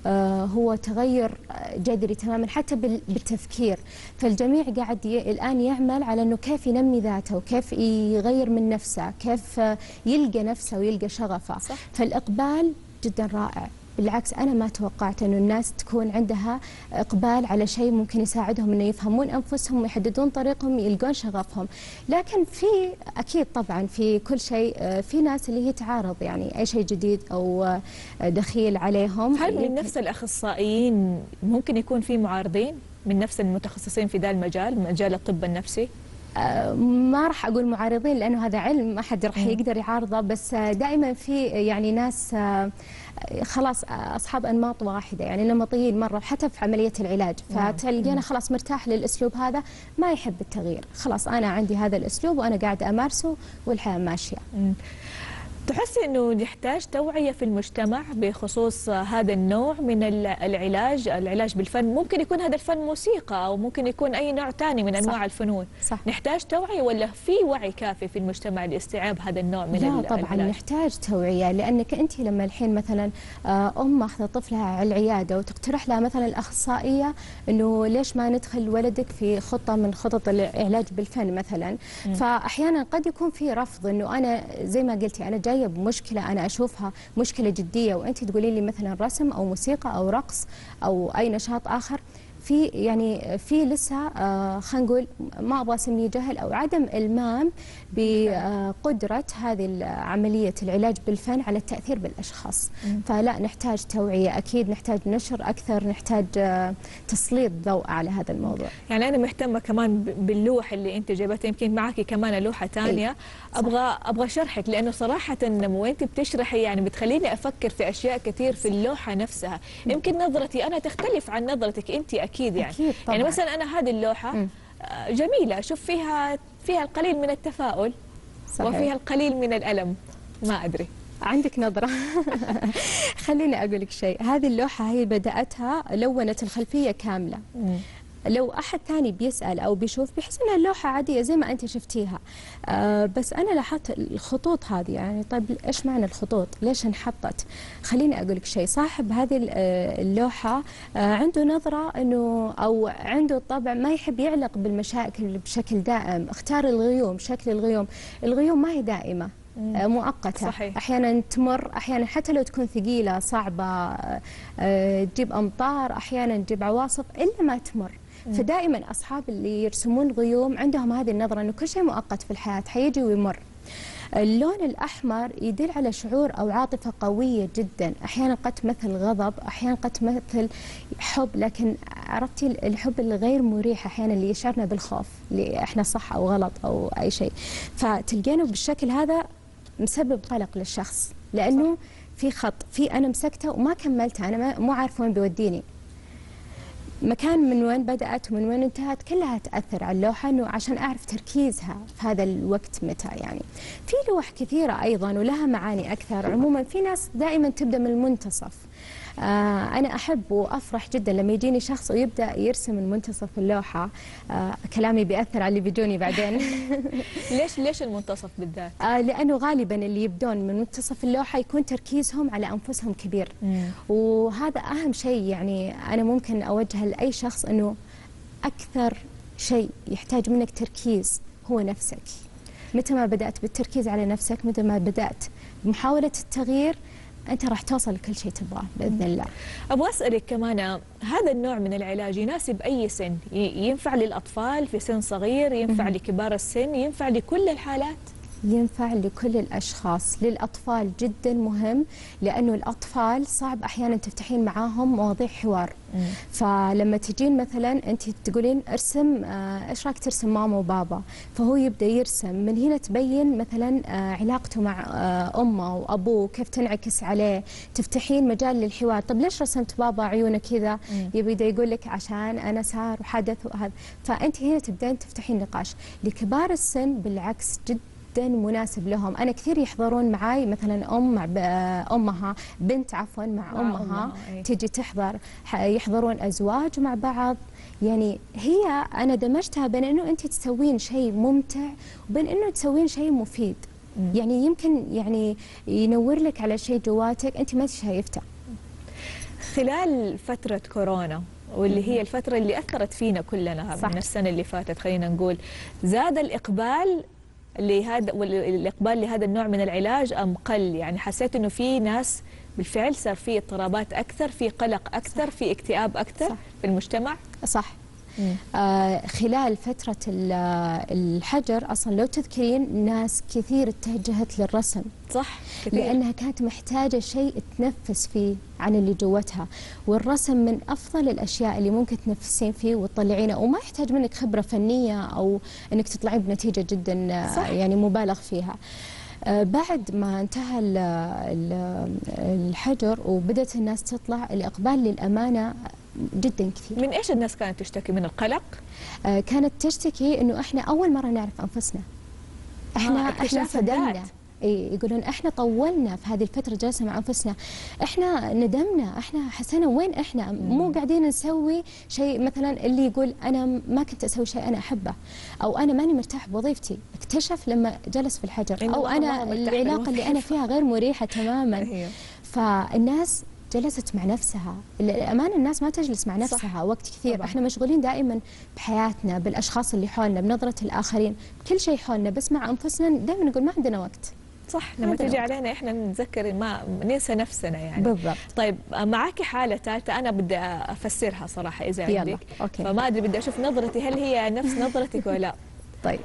هو تغير جذري تماما حتى بالتفكير. فالجميع قاعد الآن يعمل على أنه كيف ينمي ذاته وكيف يغير من نفسه، كيف يلقى نفسه ويلقى شغفه. صح. فالإقبال جدا رائع. بالعكس أنا ما توقعت أنه الناس تكون عندها إقبال على شيء ممكن يساعدهم أنه يفهمون أنفسهم ويحددون طريقهم يلقون شغفهم. لكن في أكيد طبعا في كل شيء في ناس اللي هي تعارض، يعني أي شيء جديد أو دخيل عليهم. هل من نفس الأخصائيين ممكن يكون في معارضين من نفس المتخصصين في ذا المجال، مجال الطب النفسي؟ ما راح أقول معارضين لأنه هذا علم ما حد راح يقدر يعارضه، بس دائما في يعني ناس خلاص أصحاب أنماط واحدة، يعني نمطيين مرة حتى في عملية العلاج. فتلقينا خلاص مرتاح للأسلوب هذا، ما يحب التغيير. خلاص أنا عندي هذا الأسلوب وأنا قاعدة أمارسه والحياة ماشية. تحسي أنه يحتاج توعية في المجتمع بخصوص هذا النوع من العلاج، العلاج بالفن؟ ممكن يكون هذا الفن موسيقى أو ممكن يكون أي نوع ثاني من أنواع صح. الفنون. صح. نحتاج توعية ولا في وعي كافي في المجتمع لاستيعاب هذا النوع من العلاج؟ لا طبعا نحتاج توعية، لأنك أنت لما الحين مثلا أم ماخذة طفلها على العيادة وتقترح لها مثلا الأخصائية أنه ليش ما ندخل ولدك في خطة من خطط العلاج بالفن مثلا، م. فأحيانا قد يكون في رفض أنه أنا زي ما قلتي أنا جاية بمشكلة أنا أشوفها مشكلة جدية وأنت تقولي لي مثلا رسم أو موسيقى أو رقص أو أي نشاط آخر. في يعني في لسه آه خلينا نقول ما ابغى اسميه جهل او عدم المام بقدره هذه عمليه العلاج بالفن على التاثير بالاشخاص. مم. فلا نحتاج توعيه، اكيد نحتاج نشر اكثر، نحتاج آه تسليط ضوء على هذا الموضوع. يعني انا مهتمه كمان باللوح اللي انت جايبتها، يمكن معك كمان لوحه ثانيه. أي. ابغى ابغى شرحك، لانه صراحه وانت بتشرحي يعني بتخليني افكر في اشياء كثير في اللوحه نفسها. يمكن نظرتي انا تختلف عن نظرتك انت اكيد يعني. أكيد طبعا. يعني مثلا انا هذه اللوحه م. جميله، اشوف فيها فيها القليل من التفاؤل. صحيح. وفيها القليل من الالم، ما ادري. عندك نظرة. خليني أقول لك شيء، هذه اللوحة هي بدأتها لونت الخلفية كاملة. مم. لو أحد ثاني بيسأل أو بيشوف بيحس إنها اللوحة عادية زي ما أنت شفتيها. آه بس أنا لاحظت الخطوط هذه، يعني طيب إيش معنى الخطوط؟ ليش انحطت؟ خليني أقول لك شيء، صاحب هذه اللوحة آه عنده نظرة إنه أو عنده طبع ما يحب يعلق بالمشاكل بشكل دائم، اختار الغيوم، شكل الغيوم، الغيوم ما هي دائمة، مؤقتة. صحيح. أحيانا تمر، أحيانا حتى لو تكون ثقيلة صعبة تجيب أمطار، أحيانا تجيب عواصف، إلا ما تمر. مم. فدائما أصحاب اللي يرسمون غيوم عندهم هذه النظرة أنه كل شيء مؤقت في الحياة، حيجي ويمر. اللون الأحمر يدل على شعور أو عاطفة قوية جدا، أحيانا قد تمثل غضب، أحيانا قد تمثل حب، لكن عرفتي الحب الغير مريح أحيانا اللي يشعرنا بالخوف، اللي إحنا صح أو غلط أو أي شيء، فتلقينه بالشكل هذا مسبب قلق للشخص، لأنه صح. في خط، في أنا مسكته وما كملته، أنا مو عارف وين بيوديني، مكان من وين بدأت ومن وين انتهت كلها تأثر على اللوحة، إنه عشان أعرف تركيزها في هذا الوقت متى. يعني في لوح كثيرة أيضا ولها معاني أكثر. عموما في ناس دائما تبدأ من المنتصف. آه أنا أحب وأفرح جدا لما يجيني شخص ويبدأ يرسم من منتصف اللوحة. آه كلامي بيأثر على اللي بيجوني بعدين. ليش ليش المنتصف بالذات؟ آه لأنه غالبا اللي يبدون من منتصف اللوحة يكون تركيزهم على أنفسهم كبير. مم. وهذا أهم شيء، يعني أنا ممكن أوجهه لأي شخص أنه أكثر شيء يحتاج منك تركيز هو نفسك. متى ما بدأت بالتركيز على نفسك، متى ما بدأت بمحاولة التغيير، أنت راح توصل لكل شيء تبغاه بإذن الله. أبغى أسألك كمان، هذا النوع من العلاج يناسب أي سن؟ ينفع للأطفال في سن صغير، ينفع لكبار السن، ينفع لكل الحالات؟ ينفع لكل الأشخاص. للأطفال جدا مهم، لأنه الأطفال صعب أحيانا تفتحين معاهم مواضيع حوار. مم. فلما تجين مثلا أنت تقولين ارسم، آه إيش رأيك ترسم ماما وبابا، فهو يبدأ يرسم، من هنا تبين مثلا آه علاقته مع آه أمه وأبوه كيف تنعكس عليه، تفتحين مجال للحوار. طب ليش رسمت بابا عيونه كذا؟ يبدأ يقول لك عشان أنا صار وحدث وهذا، فأنت هنا تبدأين تفتحين نقاش. لكبار السن بالعكس جدا جدا مناسب لهم. أنا كثير يحضرون معاي مثلا أم مع أمها، بنت عفوا مع أمها, أمها. تيجي تحضر، يحضرون أزواج مع بعض. يعني هي أنا دمجتها بين إنه أنت تسوين شيء ممتع وبين إنه تسوين شيء مفيد. م. يعني يمكن يعني ينور لك على شيء جواتك أنت ما شايفته. خلال فترة كورونا واللي هي الفترة اللي أثرت فينا كلنا، صح. من السنة اللي فاتت خلينا نقول، زاد الإقبال لهذا والإقبال لهذا النوع من العلاج أم قل؟ يعني حسيت إنه في ناس بالفعل صار في اضطرابات أكثر، في قلق أكثر، صح. في اكتئاب أكثر، صح. في المجتمع؟ صح. آه خلال فترة الحجر أصلا لو تذكرين ناس كثير اتجهت للرسم، صح كثير. لأنها كانت محتاجة شيء تنفس فيه عن اللي جوتها، والرسم من أفضل الأشياء اللي ممكن تنفسين فيه وتطلعينه، وما يحتاج منك خبرة فنية أو أنك تطلعين بنتيجة جدا صح. يعني مبالغ فيها. آه بعد ما انتهى ال ال الحجر وبدأت الناس تطلع، الإقبال للأمانة جدا كثير. من ايش الناس كانت تشتكي؟ من القلق؟ آه كانت تشتكي انه احنا اول مره نعرف انفسنا، احنا آه احنا صدمنا. اي يقولون احنا طولنا في هذه الفتره جالسه مع انفسنا، احنا ندمنا، احنا حسينا وين احنا، مو قاعدين نسوي شيء. مثلا اللي يقول انا ما كنت اسوي شيء انا احبه، او انا ماني مرتاح بوظيفتي، اكتشف لما جلس في الحجر، او انا العلاقه اللي انا فيها غير مريحه تماما. فالناس جلست مع نفسها. الأمانة الناس ما تجلس مع نفسها صح. وقت كثير طبعا. احنا مشغولين دائما بحياتنا، بالأشخاص اللي حولنا، بنظرة الآخرين، كل شيء حولنا، بس مع أنفسنا دائما نقول ما عندنا وقت. صح، لما تيجي علينا احنا نتذكر ما ننسى نفسنا يعني. بالضبط. طيب معك حالة ثالثة أنا بدي أفسرها صراحة إذا يلا. عندك. أوكي. فما أدري بدي أشوف نظرتي هل هي نفس نظرتك ولا لا. طيب.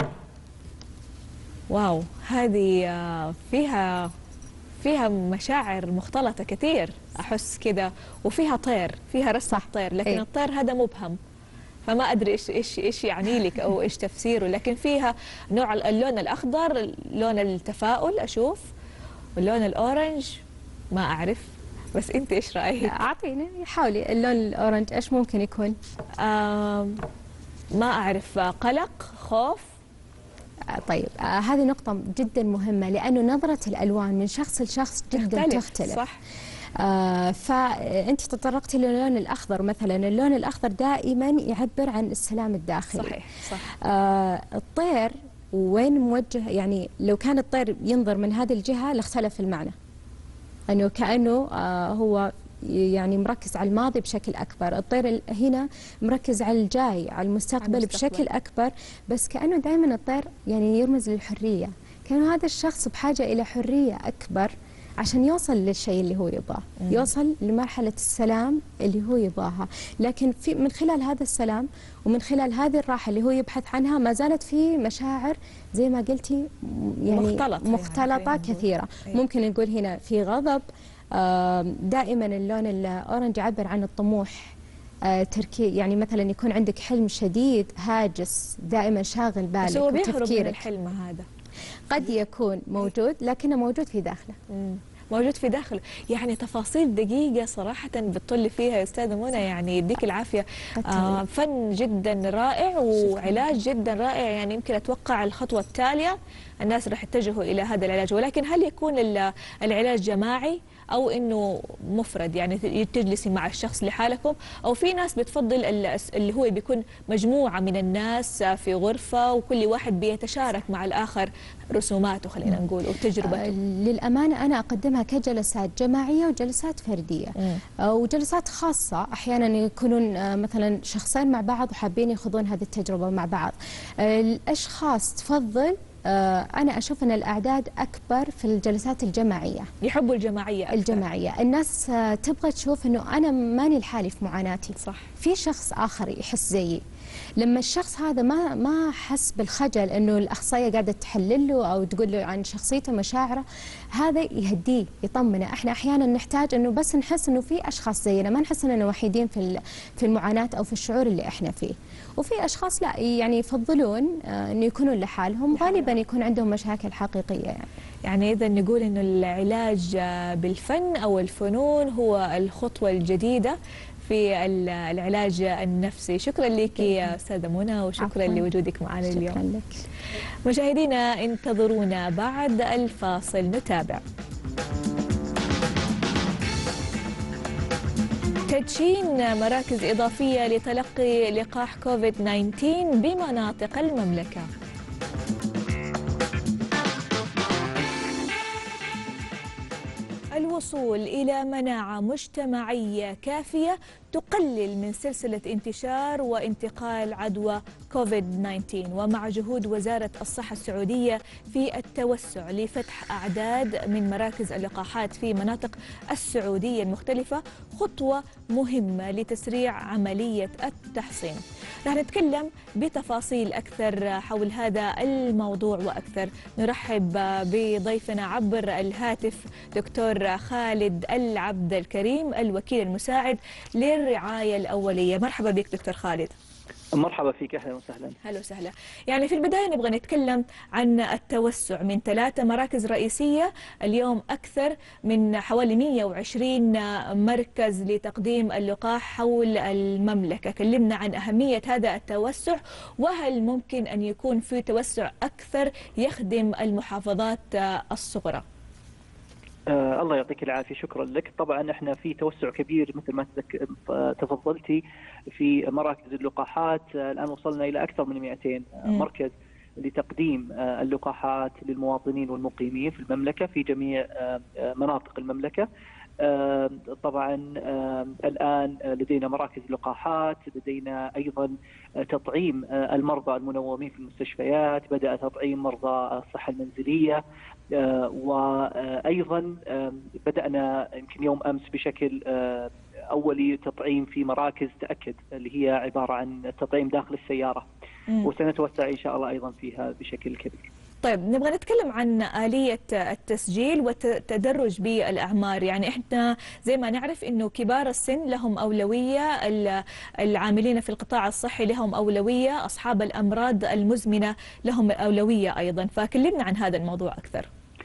واو، هذه فيها فيها مشاعر مختلطة كثير أحس كذا، وفيها طير، فيها رسمة طير، لكن إيه؟ الطير هذا مبهم، فما أدري إيش إيش إيش يعني لك أو إيش تفسيره، لكن فيها نوع اللون الأخضر، لون التفاؤل أشوف، واللون الأورنج ما أعرف، بس أنت إيش رأيك؟ أعطيني، حاولي اللون الأورنج إيش ممكن يكون؟ ما أعرف، قلق، خوف. طيب آه هذه نقطة جدا مهمة، لأنه نظرة الألوان من شخص لشخص جدا تختلف. تختلف. صح. آه فأنت تطرقتي للون الأخضر مثلا، اللون الأخضر دائما يعبر عن السلام الداخلي. صحيح صح. آه الطير وين موجه، يعني لو كان الطير ينظر من هذه الجهة لاختلف المعنى، أنه كأنه آه هو يعني مركز على الماضي بشكل أكبر، الطير هنا مركز على الجاي، على المستقبل, على المستقبل بشكل أكبر، بس كأنه دائما الطير يعني يرمز للحرية، كأنه هذا الشخص بحاجة إلى حرية أكبر عشان يوصل للشيء اللي هو يبغاه، يوصل لمرحلة السلام اللي هو يبغاها. لكن في من خلال هذا السلام ومن خلال هذه الراحة اللي هو يبحث عنها ما زالت في مشاعر زي ما قلتي يعني مختلطة, مختلطة يعني كثيرة. أيه. ممكن نقول هنا في غضب، دائما اللون الأورنج يعبر عن الطموح، تركي، يعني مثلا يكون عندك حلم شديد هاجس دائما شاغل بالك، بس هو بيهرب من الحلم هذا، قد يكون موجود لكنه موجود في داخله. مم. موجود في داخله، يعني تفاصيل دقيقة صراحة بتطلي فيها يا أستاذة منى، يعني يديك العافية. آه فن جدا رائع وعلاج جدا رائع، يعني يمكن أتوقع الخطوة التالية الناس راح يتجهوا إلى هذا العلاج، ولكن هل يكون العلاج جماعي أو إنه مفرد، يعني تجلسي مع الشخص لحالكم، أو في ناس بتفضل اللي هو بيكون مجموعة من الناس في غرفة وكل واحد بيتشارك مع الآخر رسوماته خلينا نقول وتجربته؟ آه للأمانة أنا أقدمها كجلسات جماعية وجلسات فردية. آه وجلسات خاصة أحيانا يكونون آه مثلا شخصين مع بعض وحابين يخوضون هذه التجربة مع بعض. آه الأشخاص تفضل، آه أنا أشوف أن الأعداد أكبر في الجلسات الجماعية، يحبوا الجماعية أكثر. الجماعية الناس آه تبغى تشوف أنه أنا ماني لحالي في معاناتي، صح. في شخص آخر يحس زيي. لما الشخص هذا ما ما حس بالخجل انه الاخصائيه قاعده تحلل له او تقول له عن شخصيته مشاعره، هذا يهديه يطمنه. احنا احيانا نحتاج انه بس نحس انه في اشخاص زينا، ما نحس اننا وحيدين في في المعاناه او في الشعور اللي احنا فيه. وفي اشخاص لا يعني يفضلون انه يكونوا لحالهم، غالبا يكون عندهم مشاكل حقيقيه يعني. يعني إذا نقول إنه العلاج بالفن أو الفنون هو الخطوة الجديدة في العلاج النفسي. شكرا لك يا أستاذة منى وشكرا عفوا. لوجودك معنا اليوم. شكرا لك. مشاهدينا انتظرونا بعد الفاصل نتابع. تدشين مراكز إضافية لتلقي لقاح كوفيد تسعة عشر بمناطق المملكة. الوصول إلى مناعة مجتمعية كافية تقلل من سلسلة انتشار وانتقال عدوى كوفيد تسعة عشر، ومع جهود وزارة الصحة السعودية في التوسع لفتح أعداد من مراكز اللقاحات في مناطق السعودية المختلفة، خطوة مهمة لتسريع عملية التحصين. رح نتكلم بتفاصيل أكثر حول هذا الموضوع وأكثر. نرحب بضيفنا عبر الهاتف دكتور خالد العبد الكريم، الوكيل المساعد للرعاية الأولية. مرحبا بك دكتور خالد. مرحبا فيك، أهلا وسهلا. هلا وسهلا. يعني في البداية نبغى نتكلم عن التوسع من ثلاثة مراكز رئيسية، اليوم أكثر من حوالي مئة وعشرين مركز لتقديم اللقاح حول المملكة. كلمنا عن أهمية هذا التوسع، وهل ممكن أن يكون في توسع أكثر يخدم المحافظات الصغرى؟ آه الله يعطيك العافية، شكرا لك. طبعا احنا في توسع كبير مثل ما تفضلتي في مراكز اللقاحات. آه الآن وصلنا إلى أكثر من مئتين آه مركز لتقديم آه اللقاحات للمواطنين والمقيمين في المملكة في جميع آه مناطق المملكة. آه طبعا آه الآن لدينا مراكز لقاحات، لدينا أيضا تطعيم آه المرضى المنومين في المستشفيات، بدأ تطعيم مرضى الصحة المنزلية، آه وأيضا آه بدأنا يمكن يوم أمس بشكل آه أولي تطعيم في مراكز تأكد اللي هي عبارة عن تطعيم داخل السيارة، م. وسنتوسع إن شاء الله أيضا فيها بشكل كبير. طيب نبغى نتكلم عن آلية التسجيل والتدرج بالأعمار. يعني إحنا زي ما نعرف إنه كبار السن لهم أولوية، العاملين في القطاع الصحي لهم أولوية، أصحاب الأمراض المزمنة لهم أولوية أيضا، فكلمنا عن هذا الموضوع أكثر.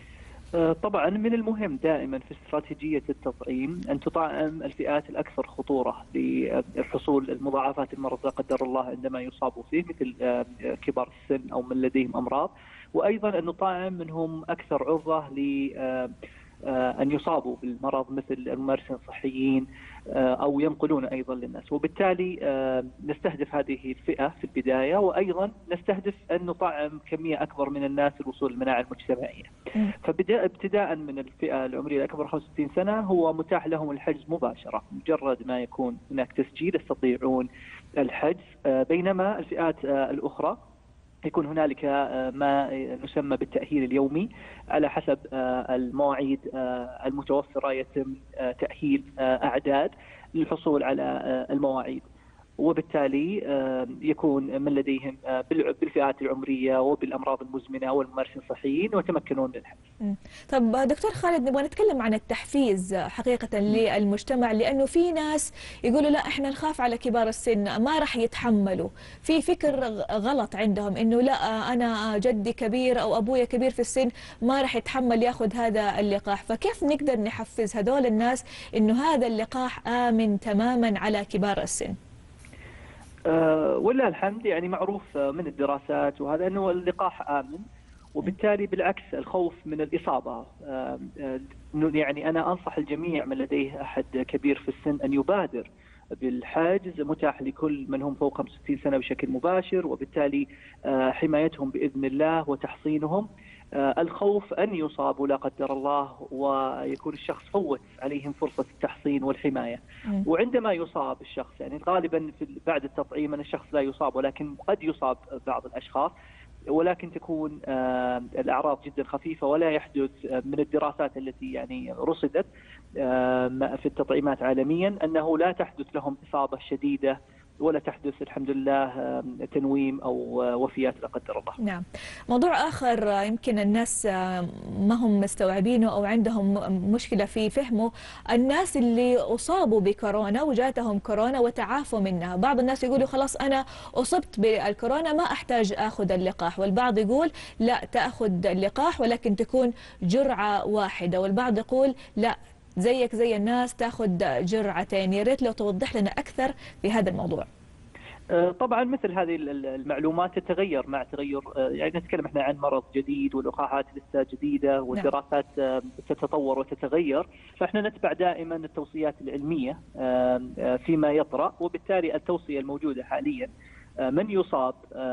طبعا من المهم دائما في استراتيجية التطعيم أن تطعم الفئات الأكثر خطورة لحصول المضاعفات المرض لا قدر الله عندما يصابوا فيه، مثل كبار السن أو من لديهم أمراض، وأيضا أن نطعم منهم أكثر عرضة ل أن يصابوا بالمرض مثل الممارسين الصحيين أو ينقلون أيضا للناس. وبالتالي نستهدف هذه الفئة في البداية، وأيضا نستهدف أن نطعم كمية أكبر من الناس للوصول للمناعة المجتمعية. فبدأ ابتداء من الفئة العمرية الأكبر خمسة وستين سنة هو متاح لهم الحجز مباشرة، مجرد ما يكون هناك تسجيل يستطيعون الحجز، بينما الفئات الأخرى يكون هنالك ما نسمى بالتأهيل اليومي على حسب المواعيد المتوفرة، يتم تأهيل أعداد للحصول على المواعيد، وبالتالي يكون من لديهم بالفئات العمرية وبالأمراض المزمنة والممارسين الصحيين ويتمكنون من الحجز. طب دكتور خالد، نبغى نتكلم عن التحفيز حقيقة للمجتمع، لأنه في ناس يقولوا لا إحنا نخاف على كبار السن ما راح يتحملوا، في فكر غلط عندهم إنه لا أنا جدي كبير أو أبويا كبير في السن ما راح يتحمل ياخذ هذا اللقاح، فكيف نقدر نحفز هذول الناس إنه هذا اللقاح آمن تماما على كبار السن؟ أه ولله الحمد، يعني معروف من الدراسات وهذا أنه اللقاح آمن، وبالتالي بالعكس الخوف من الإصابة. أه يعني أنا أنصح الجميع من لديه أحد كبير في السن أن يبادر بالحجز، متاح لكل من هم فوق خمسة وستين سنة بشكل مباشر، وبالتالي أه حمايتهم بإذن الله وتحصينهم. الخوف أن يصابوا لا قدر الله ويكون الشخص فوت عليهم فرصة التحصين والحماية. م. وعندما يصاب الشخص، يعني غالبا في بعد التطعيم أن الشخص لا يصاب، ولكن قد يصاب بعض الأشخاص، ولكن تكون الأعراض جدا خفيفة ولا يحدث من الدراسات التي يعني رصدت في التطعيمات عالميا أنه لا تحدث لهم إصابة شديدة ولا تحدث الحمد لله تنويم أو وفيات لا قدر الله. نعم. موضوع آخر يمكن الناس ما هم مستوعبينه أو عندهم مشكلة في فهمه، الناس اللي أصابوا بكورونا وجاتهم كورونا وتعافوا منها، بعض الناس يقولوا خلاص أنا أصبت بالكورونا ما أحتاج أخذ اللقاح، والبعض يقول لا تأخذ اللقاح ولكن تكون جرعة واحدة، والبعض يقول لا زيك زي الناس تاخذ جرعتين. يا ريت لو توضح لنا أكثر في هذا الموضوع. طبعا مثل هذه المعلومات تتغير مع تغير، يعني نتكلم احنا عن مرض جديد واللقاحات لسه جديدة والدراسات تتطور وتتغير، فاحنا نتبع دائما التوصيات العلمية فيما يطرأ، وبالتالي التوصية الموجودة حاليا من يصاب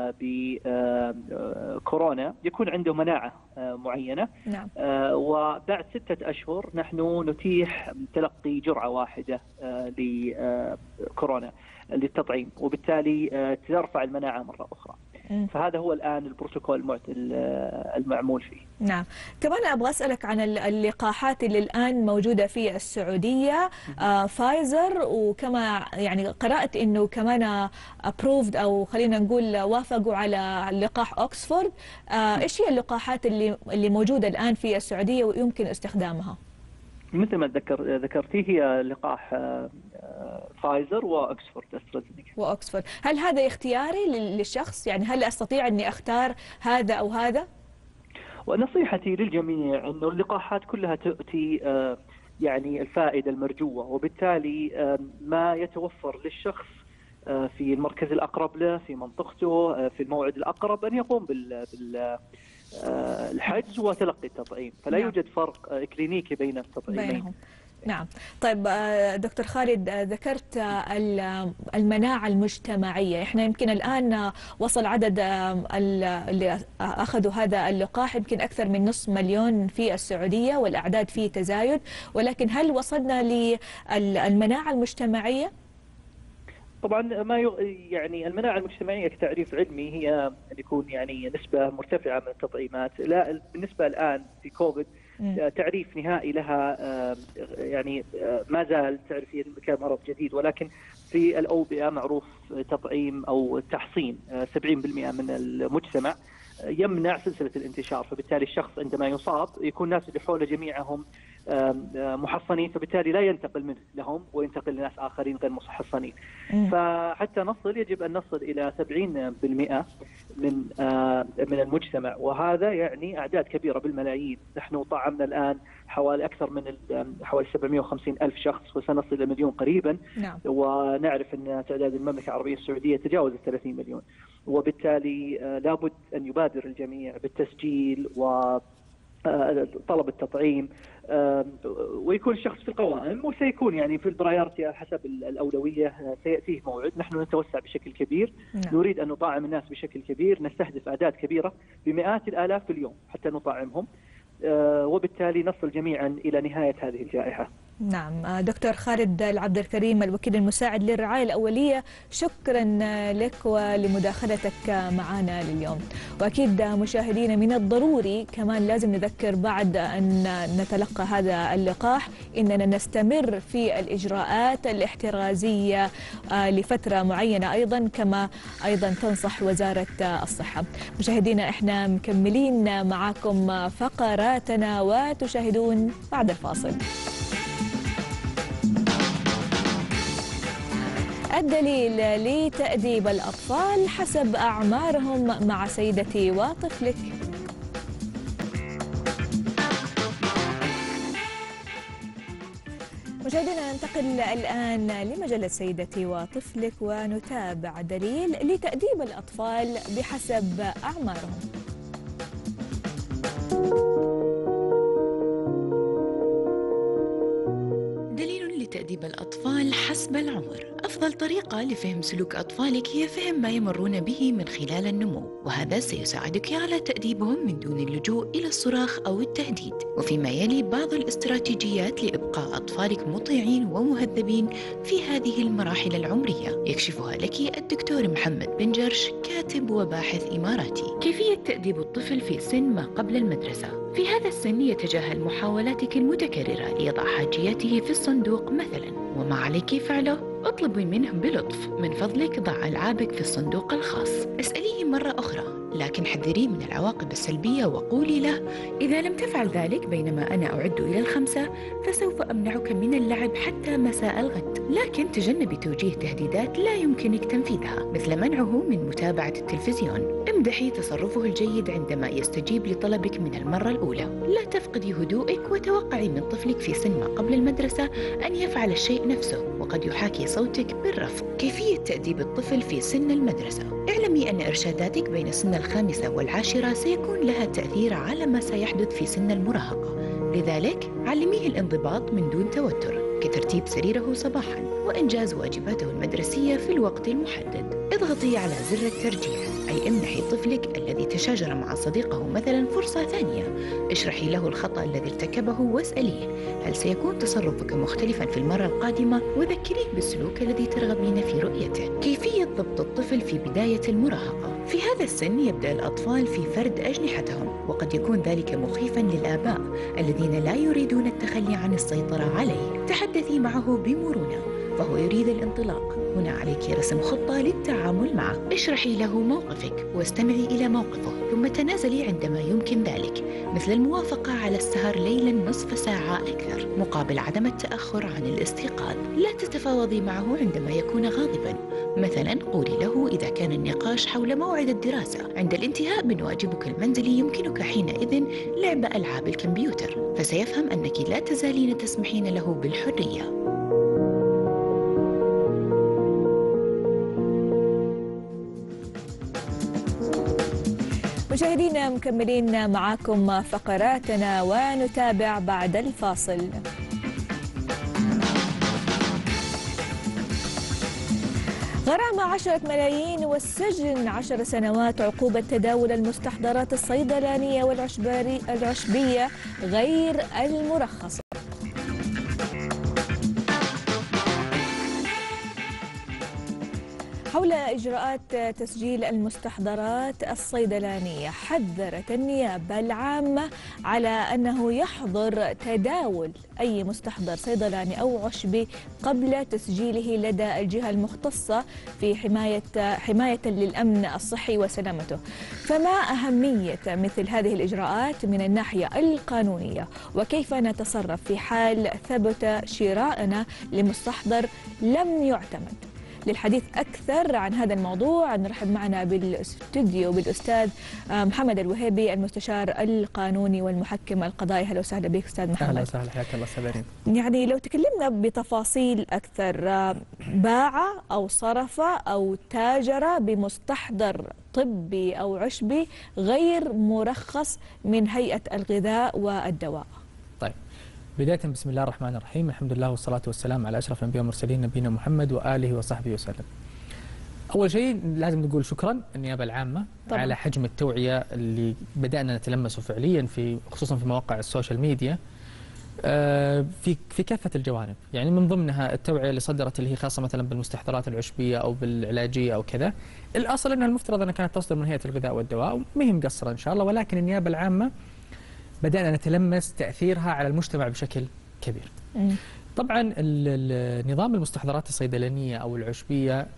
بكورونا يكون عنده مناعة معينة. نعم. وبعد ستة أشهر نحن نتيح تلقي جرعة واحدة لكورونا للتطعيم، وبالتالي ترفع المناعة مرة أخرى. م. فهذا هو الآن البروتوكول المعمول فيه. نعم. كمان أبغى أسألك عن اللقاحات اللي الآن موجودة في السعودية، آه فايزر، وكما يعني قرأت إنه كمان أبروفد أو خلينا نقول وافقوا على لقاح أكسفورد. آه إيش هي اللقاحات اللي اللي موجودة الآن في السعودية ويمكن استخدامها؟ مثل ما ذكر ذكرتي هي لقاح فايزر واكسفورد استرازينيكا. واكسفورد، هل هذا اختياري للشخص؟ يعني هل استطيع اني اختار هذا او هذا؟ ونصيحتي للجميع انه اللقاحات كلها تؤتي يعني الفائده المرجوه، وبالتالي ما يتوفر للشخص في المركز الاقرب له في منطقته في الموعد الاقرب ان يقوم بال الحجز وتلقي التطعيم، فلا نعم. يوجد فرق كلينيكي بين التطعيمين بينهم. نعم. طيب دكتور خالد، ذكرت المناعة المجتمعية، احنا يمكن الآن وصل عدد اللي أخذوا هذا اللقاح يمكن أكثر من نصف مليون في السعودية والأعداد فيه تزايد، ولكن هل وصلنا للمناعة المجتمعية؟ طبعا ما يعني المناعة المجتمعية كتعريف علمي هي أن يكون يعني نسبة مرتفعة من التطعيمات. لا بالنسبة الآن في كوفيد تعريف نهائي لها يعني ما زال تعريفيا كمرض جديد، ولكن في الأوبئة معروف تطعيم أو تحصين سبعين بالمئة من المجتمع يمنع سلسلة الانتشار، فبالتالي الشخص عندما يصاب يكون الناس اللي حوله جميعهم محصنين، فبالتالي لا ينتقل منه لهم وينتقل لناس آخرين غير محصنين. فحتى نصل يجب أن نصل إلى سبعين بالمئة من من المجتمع، وهذا يعني أعداد كبيرة بالملايين. نحن طعمنا الآن حوالي أكثر من حوالي سبعمئة وخمسين ألف شخص، وسنصل إلى مليون قريبا. نعم. ونعرف أن تعداد المملكة العربية السعودية تجاوز ثلاثين مليون، وبالتالي لابد أن يبادر الجميع بالتسجيل و طلب التطعيم، ويكون الشخص في القوائم، وسيكون يعني في البرايورتي حسب الأولوية سيأتيه موعد. نحن نتوسع بشكل كبير. نعم. نريد أن نطعم الناس بشكل كبير، نستهدف أعداد كبيرة بمئات الآلاف في اليوم حتى نطعمهم، وبالتالي نصل جميعا إلى نهاية هذه الجائحة. نعم. دكتور خالد العبد الكريم الوكيل المساعد للرعاية الأولية، شكرا لك ولمداخلتك معنا لليوم. وأكيد مشاهدينا من الضروري كمان لازم نذكر بعد أن نتلقى هذا اللقاح إننا نستمر في الإجراءات الاحترازية لفترة معينة أيضا، كما أيضا تنصح وزارة الصحة. مشاهدينا احنا مكملين معاكم فقراتنا وتشاهدون بعد الفاصل. الدليل لتأديب الأطفال حسب أعمارهم مع سيدتي وطفلك. مشاهدينا ننتقل الآن لمجلة سيدتي وطفلك ونتابع دليل لتأديب الأطفال بحسب أعمارهم. تأديب الأطفال حسب العمر. أفضل طريقة لفهم سلوك أطفالك هي فهم ما يمرون به من خلال النمو، وهذا سيساعدك على تأديبهم من دون اللجوء إلى الصراخ أو التهديد. وفيما يلي بعض الاستراتيجيات لإبقاء أطفالك مطيعين ومهذبين في هذه المراحل العمرية، يكشفها لك الدكتور محمد بن جرش، كاتب وباحث إماراتي. كيفية تأديب الطفل في سن ما قبل المدرسة. في هذا السن يتجاهل محاولاتك المتكررة ليضع حاجياته في الصندوق مثلا، وما عليك فعله اطلبي منه بلطف من فضلك ضع ألعابك في الصندوق الخاص. اسأليه مرة أخرى لكن حذريه من العواقب السلبية وقولي له إذا لم تفعل ذلك بينما أنا أعد إلى الخمسة فسوف أمنعك من اللعب حتى مساء الغد. لكن تجنبي توجيه تهديدات لا يمكنك تنفيذها، مثل منعه من متابعة التلفزيون. امدحي تصرفه الجيد عندما يستجيب لطلبك من المرة الأولى. لا تفقدي هدوءك وتوقعي من طفلك في سن ما قبل المدرسة أن يفعل الشيء نفسه، وقد يحاكي صوتك بالرفض. كيفية تأديب الطفل في سن المدرسة. اعلمي أن إرشاداتك بين سن الخامسة والعاشرة سيكون لها تأثير على ما سيحدث في سن المراهقة، لذلك علميه الانضباط من دون توتر، كترتيب سريره صباحا وإنجاز واجباته المدرسية في الوقت المحدد. اضغطي على زر الترجيح، أي امنحي طفلك الذي تشاجر مع صديقه مثلا فرصة ثانية. اشرحي له الخطأ الذي ارتكبه واسأليه هل سيكون تصرفك مختلفا في المرة القادمة، وذكريه بالسلوك الذي ترغبين في رؤيته. كيفية ضبط الطفل في بداية المراهقة. في هذا السن يبدأ الأطفال في فرد أجنحتهم، وقد يكون ذلك مخيفا للآباء الذين لا يريدون التخلي عن السيطرة عليه. تحدثي معه بمرونة فهو يريد الانطلاق، هنا عليك رسم خطة للتعامل معه. اشرحي له موقفك واستمعي إلى موقفه، ثم تنازلي عندما يمكن ذلك، مثل الموافقة على السهر ليلا نصف ساعة أكثر مقابل عدم التأخر عن الاستيقاظ. لا تتفاوضي معه عندما يكون غاضبا، مثلا قولي له إذا كان النقاش حول موعد الدراسة عند الانتهاء من واجبك المنزلي يمكنك حينئذ لعب ألعاب الكمبيوتر، فسيفهم أنك لا تزالين تسمحين له بالحرية. مشاهدينا مكملين معاكم فقراتنا ونتابع بعد الفاصل. غرامة عشرة ملايين والسجن عشر سنوات عقوبة تداول المستحضرات الصيدلانية والعشبية غير المرخصة. حول حول إجراءات تسجيل المستحضرات الصيدلانية، حذرت النيابة العامة على أنه يحظر تداول أي مستحضر صيدلاني أو عشبي قبل تسجيله لدى الجهة المختصة في حماية حماية للأمن الصحي وسلامته. فما أهمية مثل هذه الإجراءات من الناحية القانونية، وكيف نتصرف في حال ثبت شراءنا لمستحضر لم يعتمد؟ للحديث أكثر عن هذا الموضوع نرحب معنا بالاستوديو بالأستاذ محمد الوهيبي، المستشار القانوني والمحكم القضائي. أهلا وسهلا بك أستاذ محمد. أهلا وسهلا، حياك الله سبارين. يعني لو تكلمنا بتفاصيل أكثر، باع أو صرف أو تاجر بمستحضر طبي أو عشبي غير مرخص من هيئة الغذاء والدواء. طيب، بداية بسم الله الرحمن الرحيم، الحمد لله والصلاة والسلام على أشرف الأنبياء والمرسلين نبينا محمد وآله وصحبه وسلم. أول شيء لازم نقول شكرا النيابة العامة طبعا على حجم التوعية اللي بدأنا نتلمسه فعليا في خصوصا في مواقع السوشيال ميديا في في كافة الجوانب، يعني من ضمنها التوعية اللي صدرت اللي هي خاصة مثلا بالمستحضرات العشبية أو بالعلاجية أو كذا. الأصل أنها المفترض أنها كانت تصدر من هيئة الغذاء والدواء، ما هي مقصرة إن شاء الله، ولكن النيابة العامة بدأنا نتلمس تأثيرها على المجتمع بشكل كبير. م. طبعا نظام المستحضرات الصيدلانية أو العشبية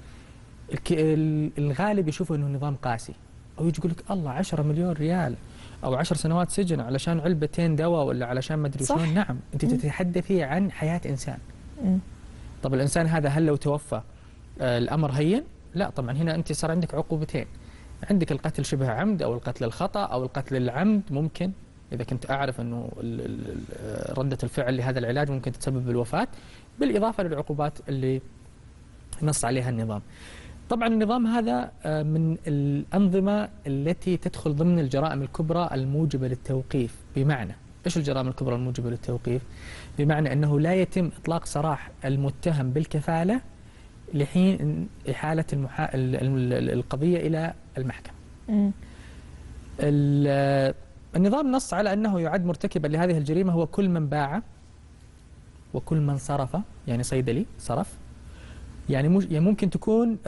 الغالب يشوفه أنه نظام قاسي، أو يجي يقول لك الله عشرة مليون ريال أو عشر سنوات سجن علشان علبتين دواء ولا علشان ما أدري شلون. نعم، أنت تتحدثي عن حياة إنسان. م. طب الإنسان هذا هل لو توفى آه الأمر هين؟ لا طبعا، هنا أنت صار عندك عقوبتين، عندك القتل شبه عمد أو القتل الخطأ أو القتل العمد. ممكن إذا كنت أعرف أنه ردة الفعل لهذا العلاج ممكن تسبب بالوفاة، بالإضافة للعقوبات اللي نص عليها النظام. طبعا النظام هذا من الأنظمة التي تدخل ضمن الجرائم الكبرى الموجبة للتوقيف. بمعنى إيش الجرائم الكبرى الموجبة للتوقيف؟ بمعنى أنه لا يتم إطلاق سراح المتهم بالكفالة لحين إحالة المحا... القضية إلى المحكمة. النظام نص على أنه يعد مرتكبا لهذه الجريمة هو كل من باع وكل من صرف، يعني صيدلي صرف، يعني ممكن تكون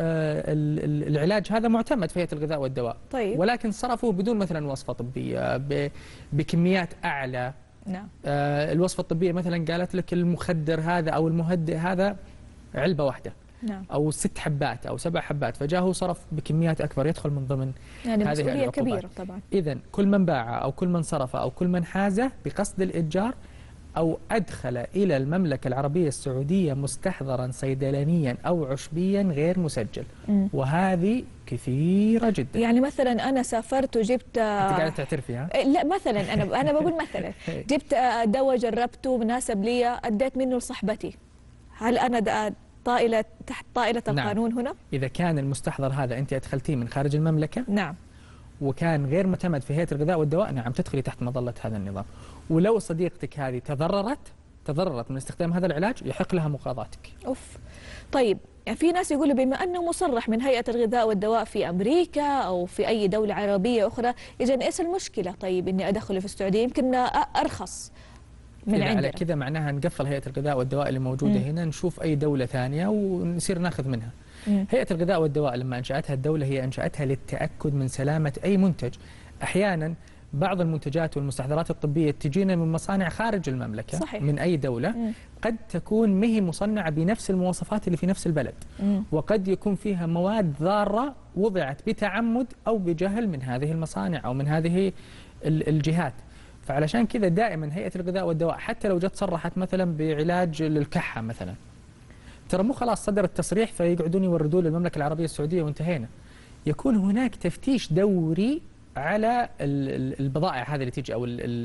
العلاج هذا معتمد في هيئة الغذاء والدواء، طيب. ولكن صرفوه بدون مثلا وصفة طبية بكميات أعلى. نعم. الوصفة الطبية مثلا قالت لك المخدر هذا أو المهدئ هذا علبة واحدة. نعم. أو ست حبات أو سبع حبات، فجاءه صرف بكميات أكبر، يدخل من ضمن يعني هذه مسؤولية كبيرة طبعا. إذن كل من باع أو كل من صرف أو كل من حازه بقصد الإتجار أو أدخل إلى المملكة العربية السعودية مستحضرا صيدلانيا أو عشبيا غير مسجل، م. وهذه كثيرة جدا. يعني مثلا أنا سافرت وجبت، أنت قاعدة تعترفي ها؟ لا مثلا أنا أنا بقول مثلا جبت دواء جربته مناسب لي أديت منه لصاحبتي، هل أنا طائلة تحت طائلة القانون؟ نعم. هنا إذا كان المستحضر هذا أنت أدخلتيه من خارج المملكة، نعم، وكان غير معتمد في هيئة الغذاء والدواء، نعم تدخلي تحت مظلة هذا النظام. ولو صديقتك هذه تضررت تضررت من استخدام هذا العلاج يحق لها مقاضاتك. أوف. طيب يعني في ناس يقولوا بما أنه مصرح من هيئة الغذاء والدواء في أمريكا أو في أي دولة عربية أخرى، إذن إيش المشكلة طيب إني أدخله في السعودية؟ يمكن أرخص من عندنا. على كذا معناها نقفل هيئة الغذاء والدواء اللي موجودة م. هنا، نشوف أي دولة ثانية ونصير ناخذ منها. م. هيئة الغذاء والدواء لما أنشأتها الدولة هي أنشأتها للتأكد من سلامة أي منتج. أحيانا بعض المنتجات والمستحضرات الطبية تجينا من مصانع خارج المملكة، صحيح. من أي دولة، م. قد تكون مهي مصنعة بنفس المواصفات اللي في نفس البلد، م. وقد يكون فيها مواد ضارة وضعت بتعمد أو بجهل من هذه المصانع أو من هذه الجهات. فعلشان كذا دائما هيئة الغذاء والدواء حتى لو جت صرحت مثلا بعلاج للكحة مثلا، ترى مو خلاص صدر التصريح فيقعدون يوردون للمملكة العربية السعودية وانتهينا. يكون هناك تفتيش دوري على البضائع هذه اللي تيجي او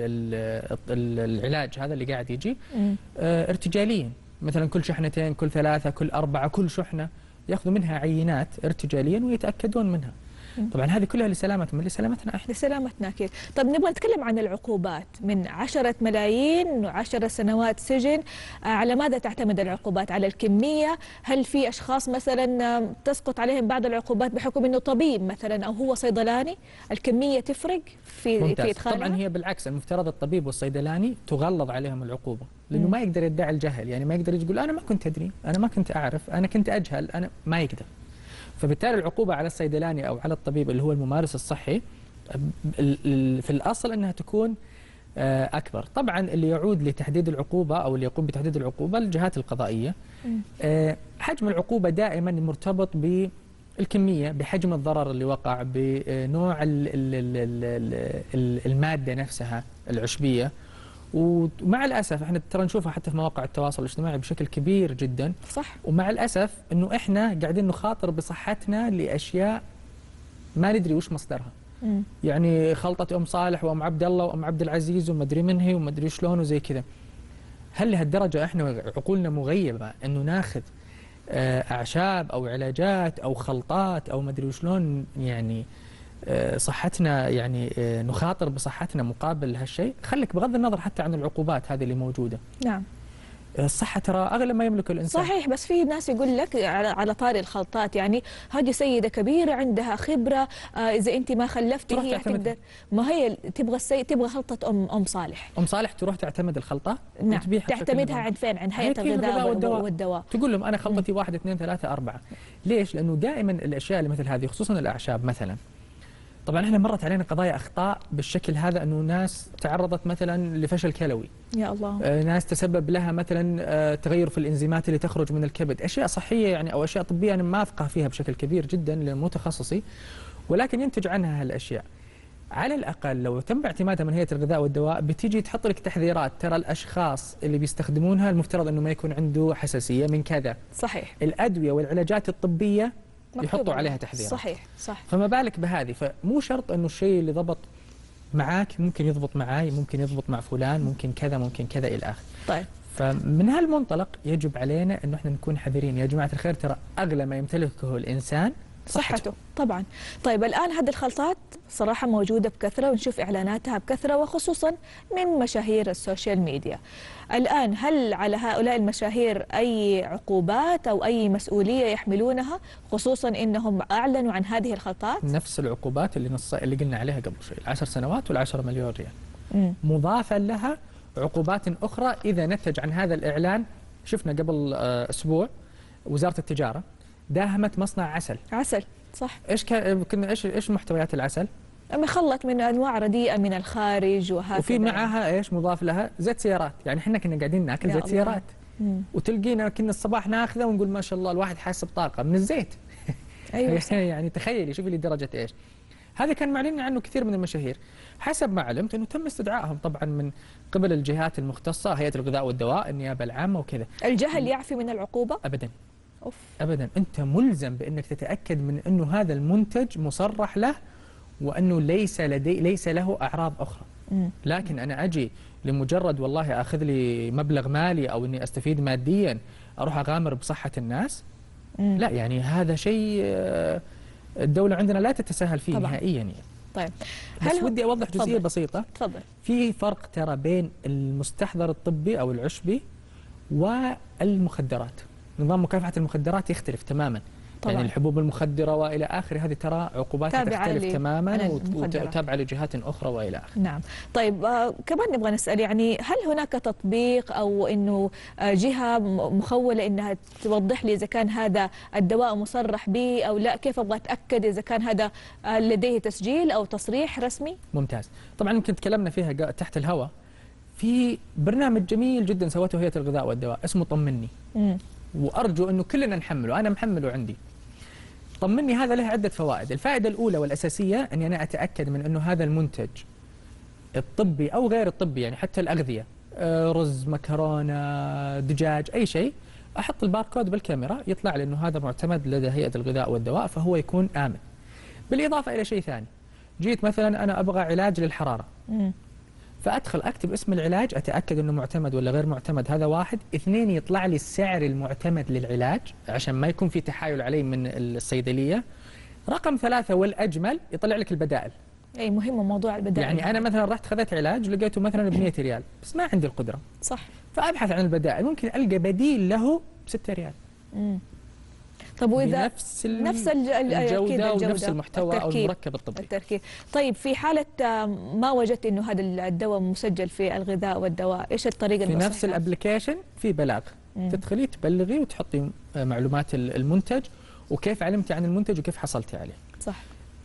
العلاج هذا اللي قاعد يجي اه ارتجاليا، مثلا كل شحنتين، كل ثلاثة، كل أربعة، كل شحنة ياخذوا منها عينات ارتجاليا ويتأكدون منها. طبعا هذه كلها لسلامتنا، لسلامتنا احنا. لسلامتنا اكيد. طب نبغى نتكلم عن العقوبات، من عشرة ملايين وعشر سنوات سجن، على ماذا تعتمد العقوبات؟ على الكمية؟ هل في اشخاص مثلا تسقط عليهم بعض العقوبات بحكم انه طبيب مثلا او هو صيدلاني؟ الكمية تفرق في ممتاز. في ادخالها؟ طبعا هي بالعكس، المفترض الطبيب والصيدلاني تغلظ عليهم العقوبة، لانه م. ما يقدر يدعي الجهل، يعني ما يقدر يقول انا ما كنت ادري، انا ما كنت اعرف، انا كنت اجهل، انا ما يقدر. فبالتالي العقوبة على الصيدلاني أو على الطبيب اللي هو الممارس الصحي في الأصل أنها تكون أكبر. طبعا اللي يعود لتحديد العقوبة أو اللي يقوم بتحديد العقوبة الجهات القضائية. حجم العقوبة دائما مرتبط بالكمية، بحجم الضرر اللي وقع، بنوع المادة نفسها العشبية. ومع الأسف احنا ترى نشوفها حتى في مواقع التواصل الاجتماعي بشكل كبير جدا. صح. ومع الأسف انه احنا قاعدين نخاطر بصحتنا لأشياء ما ندري وش مصدرها. مم. يعني خلطة أم صالح وأم عبد الله وأم عبد العزيز وما ادري من هي وما ادري شلون وزي كذا. هل لهالدرجة احنا عقولنا مغيبة انه ناخذ أعشاب أو علاجات أو خلطات أو ما ادري شلون، يعني صحتنا، يعني نخاطر بصحتنا مقابل هالشيء؟ خليك بغض النظر حتى عن العقوبات هذه اللي موجودة. نعم. الصحة ترى أغلى ما يملكه الإنسان. صحيح، بس في ناس يقول لك على طاري الخلطات، يعني هذه سيدة كبيرة عندها خبرة، آه إذا أنت ما خلفتي هي تقدر، ما هي تبغى السي... تبغى خلطة أم أم صالح. أم صالح تروح تعتمد الخلطة؟ نعم. تعتمدها عند فين؟ عند هيئة الغذاء والدواء. والدواء. تقول لهم أنا خلطتي م. واحد اثنين ثلاثة أربعة. ليش؟ لأنه دائما الأشياء اللي مثل هذه خصوصا الأعشاب مثلا، طبعا احنا مرت علينا قضايا اخطاء بالشكل هذا، انه ناس تعرضت مثلا لفشل كلوي. يا الله. آه ناس تسبب لها مثلا آه تغير في الانزيمات اللي تخرج من الكبد، اشياء صحيه يعني او اشياء طبيه انا ما افقه فيها بشكل كبير جدا لانه مو تخصصي، ولكن ينتج عنها هالاشياء. على الاقل لو تم اعتمادها من هيئه الغذاء والدواء بتيجي تحط لك تحذيرات، ترى الاشخاص اللي بيستخدمونها المفترض انه ما يكون عنده حساسيه من كذا. صحيح. الادويه والعلاجات الطبيه يحطوا عليها تحذيرات. صحيح صح. فما بالك بهذه، فمو شرط انه الشيء اللي ضبط معاك ممكن يضبط معاي، ممكن يضبط مع فلان، ممكن كذا ممكن كذا الى اخره. طيب. فمن هالمنطلق يجب علينا انه احنا نكون حذرين يا جماعه الخير، ترى اغلى ما يمتلكه الانسان صحته. صحته طبعا. طيب الان هذه الخلطات صراحه موجوده بكثره ونشوف اعلاناتها بكثره وخصوصا من مشاهير السوشيال ميديا. الان هل على هؤلاء المشاهير اي عقوبات او اي مسؤوليه يحملونها خصوصا انهم اعلنوا عن هذه الخلطات؟ نفس العقوبات اللي نص اللي قلنا عليها قبل شوي، العشر سنوات والعشرة مليون ريال. مم. مضافا لها عقوبات اخرى اذا نتج عن هذا الاعلان. شفنا قبل اسبوع وزاره التجاره داهمت مصنع عسل. عسل صح. ايش كان كنا ايش ايش محتويات العسل؟ مخلط من انواع رديئه من الخارج وهكذا. وفي معها ايش مضاف لها؟ زيت سيارات، يعني احنا كنا قاعدين ناكل زيت الله. سيارات. مم. وتلقينا كنا الصباح ناخذه ونقول ما شاء الله الواحد حاسس بطاقه من الزيت. ايوه يعني تخيلي شوفي لدرجه ايش. هذا كان معلن عنه كثير من المشاهير. حسب ما علمت انه تم استدعائهم طبعا من قبل الجهات المختصه، هيئه الغذاء والدواء، النيابه العامه وكذا. الجهل يعفي من العقوبه؟ ابدا. أوف. ابدا، انت ملزم بانك تتاكد من انه هذا المنتج مصرح له وانه ليس لدي ليس له اعراض اخرى. م. لكن انا اجي لمجرد والله اخذ لي مبلغ مالي او اني استفيد ماديا اروح اغامر بصحه الناس؟ م. لا، يعني هذا شيء الدوله عندنا لا تتساهل فيه طبعا. نهائيا يعني. طيب بس هل ودي اوضح جزئيه تفضل. بسيطه. تفضل. في فرق ترى بين المستحضر الطبي او العشبي والمخدرات. نظام مكافحة المخدرات يختلف تماما. طبعا. يعني الحبوب المخدرة وإلى آخره هذه ترى عقوباتها تختلف تماما وتابعة لجهات أخرى وإلى آخره. نعم. طيب آه كمان نبغى نسأل، يعني هل هناك تطبيق أو إنه آه جهة مخولة إنها توضح لي إذا كان هذا الدواء مصرح به أو لا؟ كيف أبغى أتأكد إذا كان هذا آه لديه تسجيل أو تصريح رسمي؟ ممتاز. طبعا يمكن تكلمنا فيها تحت الهواء. في برنامج جميل جدا سوته هيئة الغذاء والدواء اسمه طمني. م. وأرجو أنه كلنا نحمله، أنا محمله عندي. طمني هذا له عدة فوائد. الفائدة الأولى والأساسية أني أنا أتأكد من أنه هذا المنتج الطبي أو غير الطبي، يعني حتى الأغذية، رز، مكرونة، دجاج، أي شيء، أحط الباركود بالكاميرا يطلع لي أنه هذا معتمد لدى هيئة الغذاء والدواء، فهو يكون آمن. بالإضافة إلى شيء ثاني، جيت مثلا أنا أبغى علاج للحرارة، م. فأدخل أكتب اسم العلاج، أتأكد أنه معتمد ولا غير معتمد، هذا واحد. اثنين، يطلع لي السعر المعتمد للعلاج عشان ما يكون في تحايل عليه من الصيدلية. رقم ثلاثة والأجمل، يطلع لك البدائل. أي مهمة موضوع البدائل. يعني أنا مثلا رحت خذيت علاج لقيته مثلا ب مئة ريال بس ما عندي القدرة. صح. فأبحث عن البدائل، ممكن ألقى بديل له ب ستة ريال. امم طب واذا نفس نفس الجودة ونفس المحتوى او المركب الطبي. التركيب. طيب في حالة ما وجدت انه هذا الدواء مسجل في الغذاء والدواء، ايش الطريقة في المصححة؟ نفس الابلكيشن في بلاغ، مم. تدخلي تبلغي وتحطي معلومات المنتج وكيف علمتي عن المنتج وكيف حصلتي عليه. صح.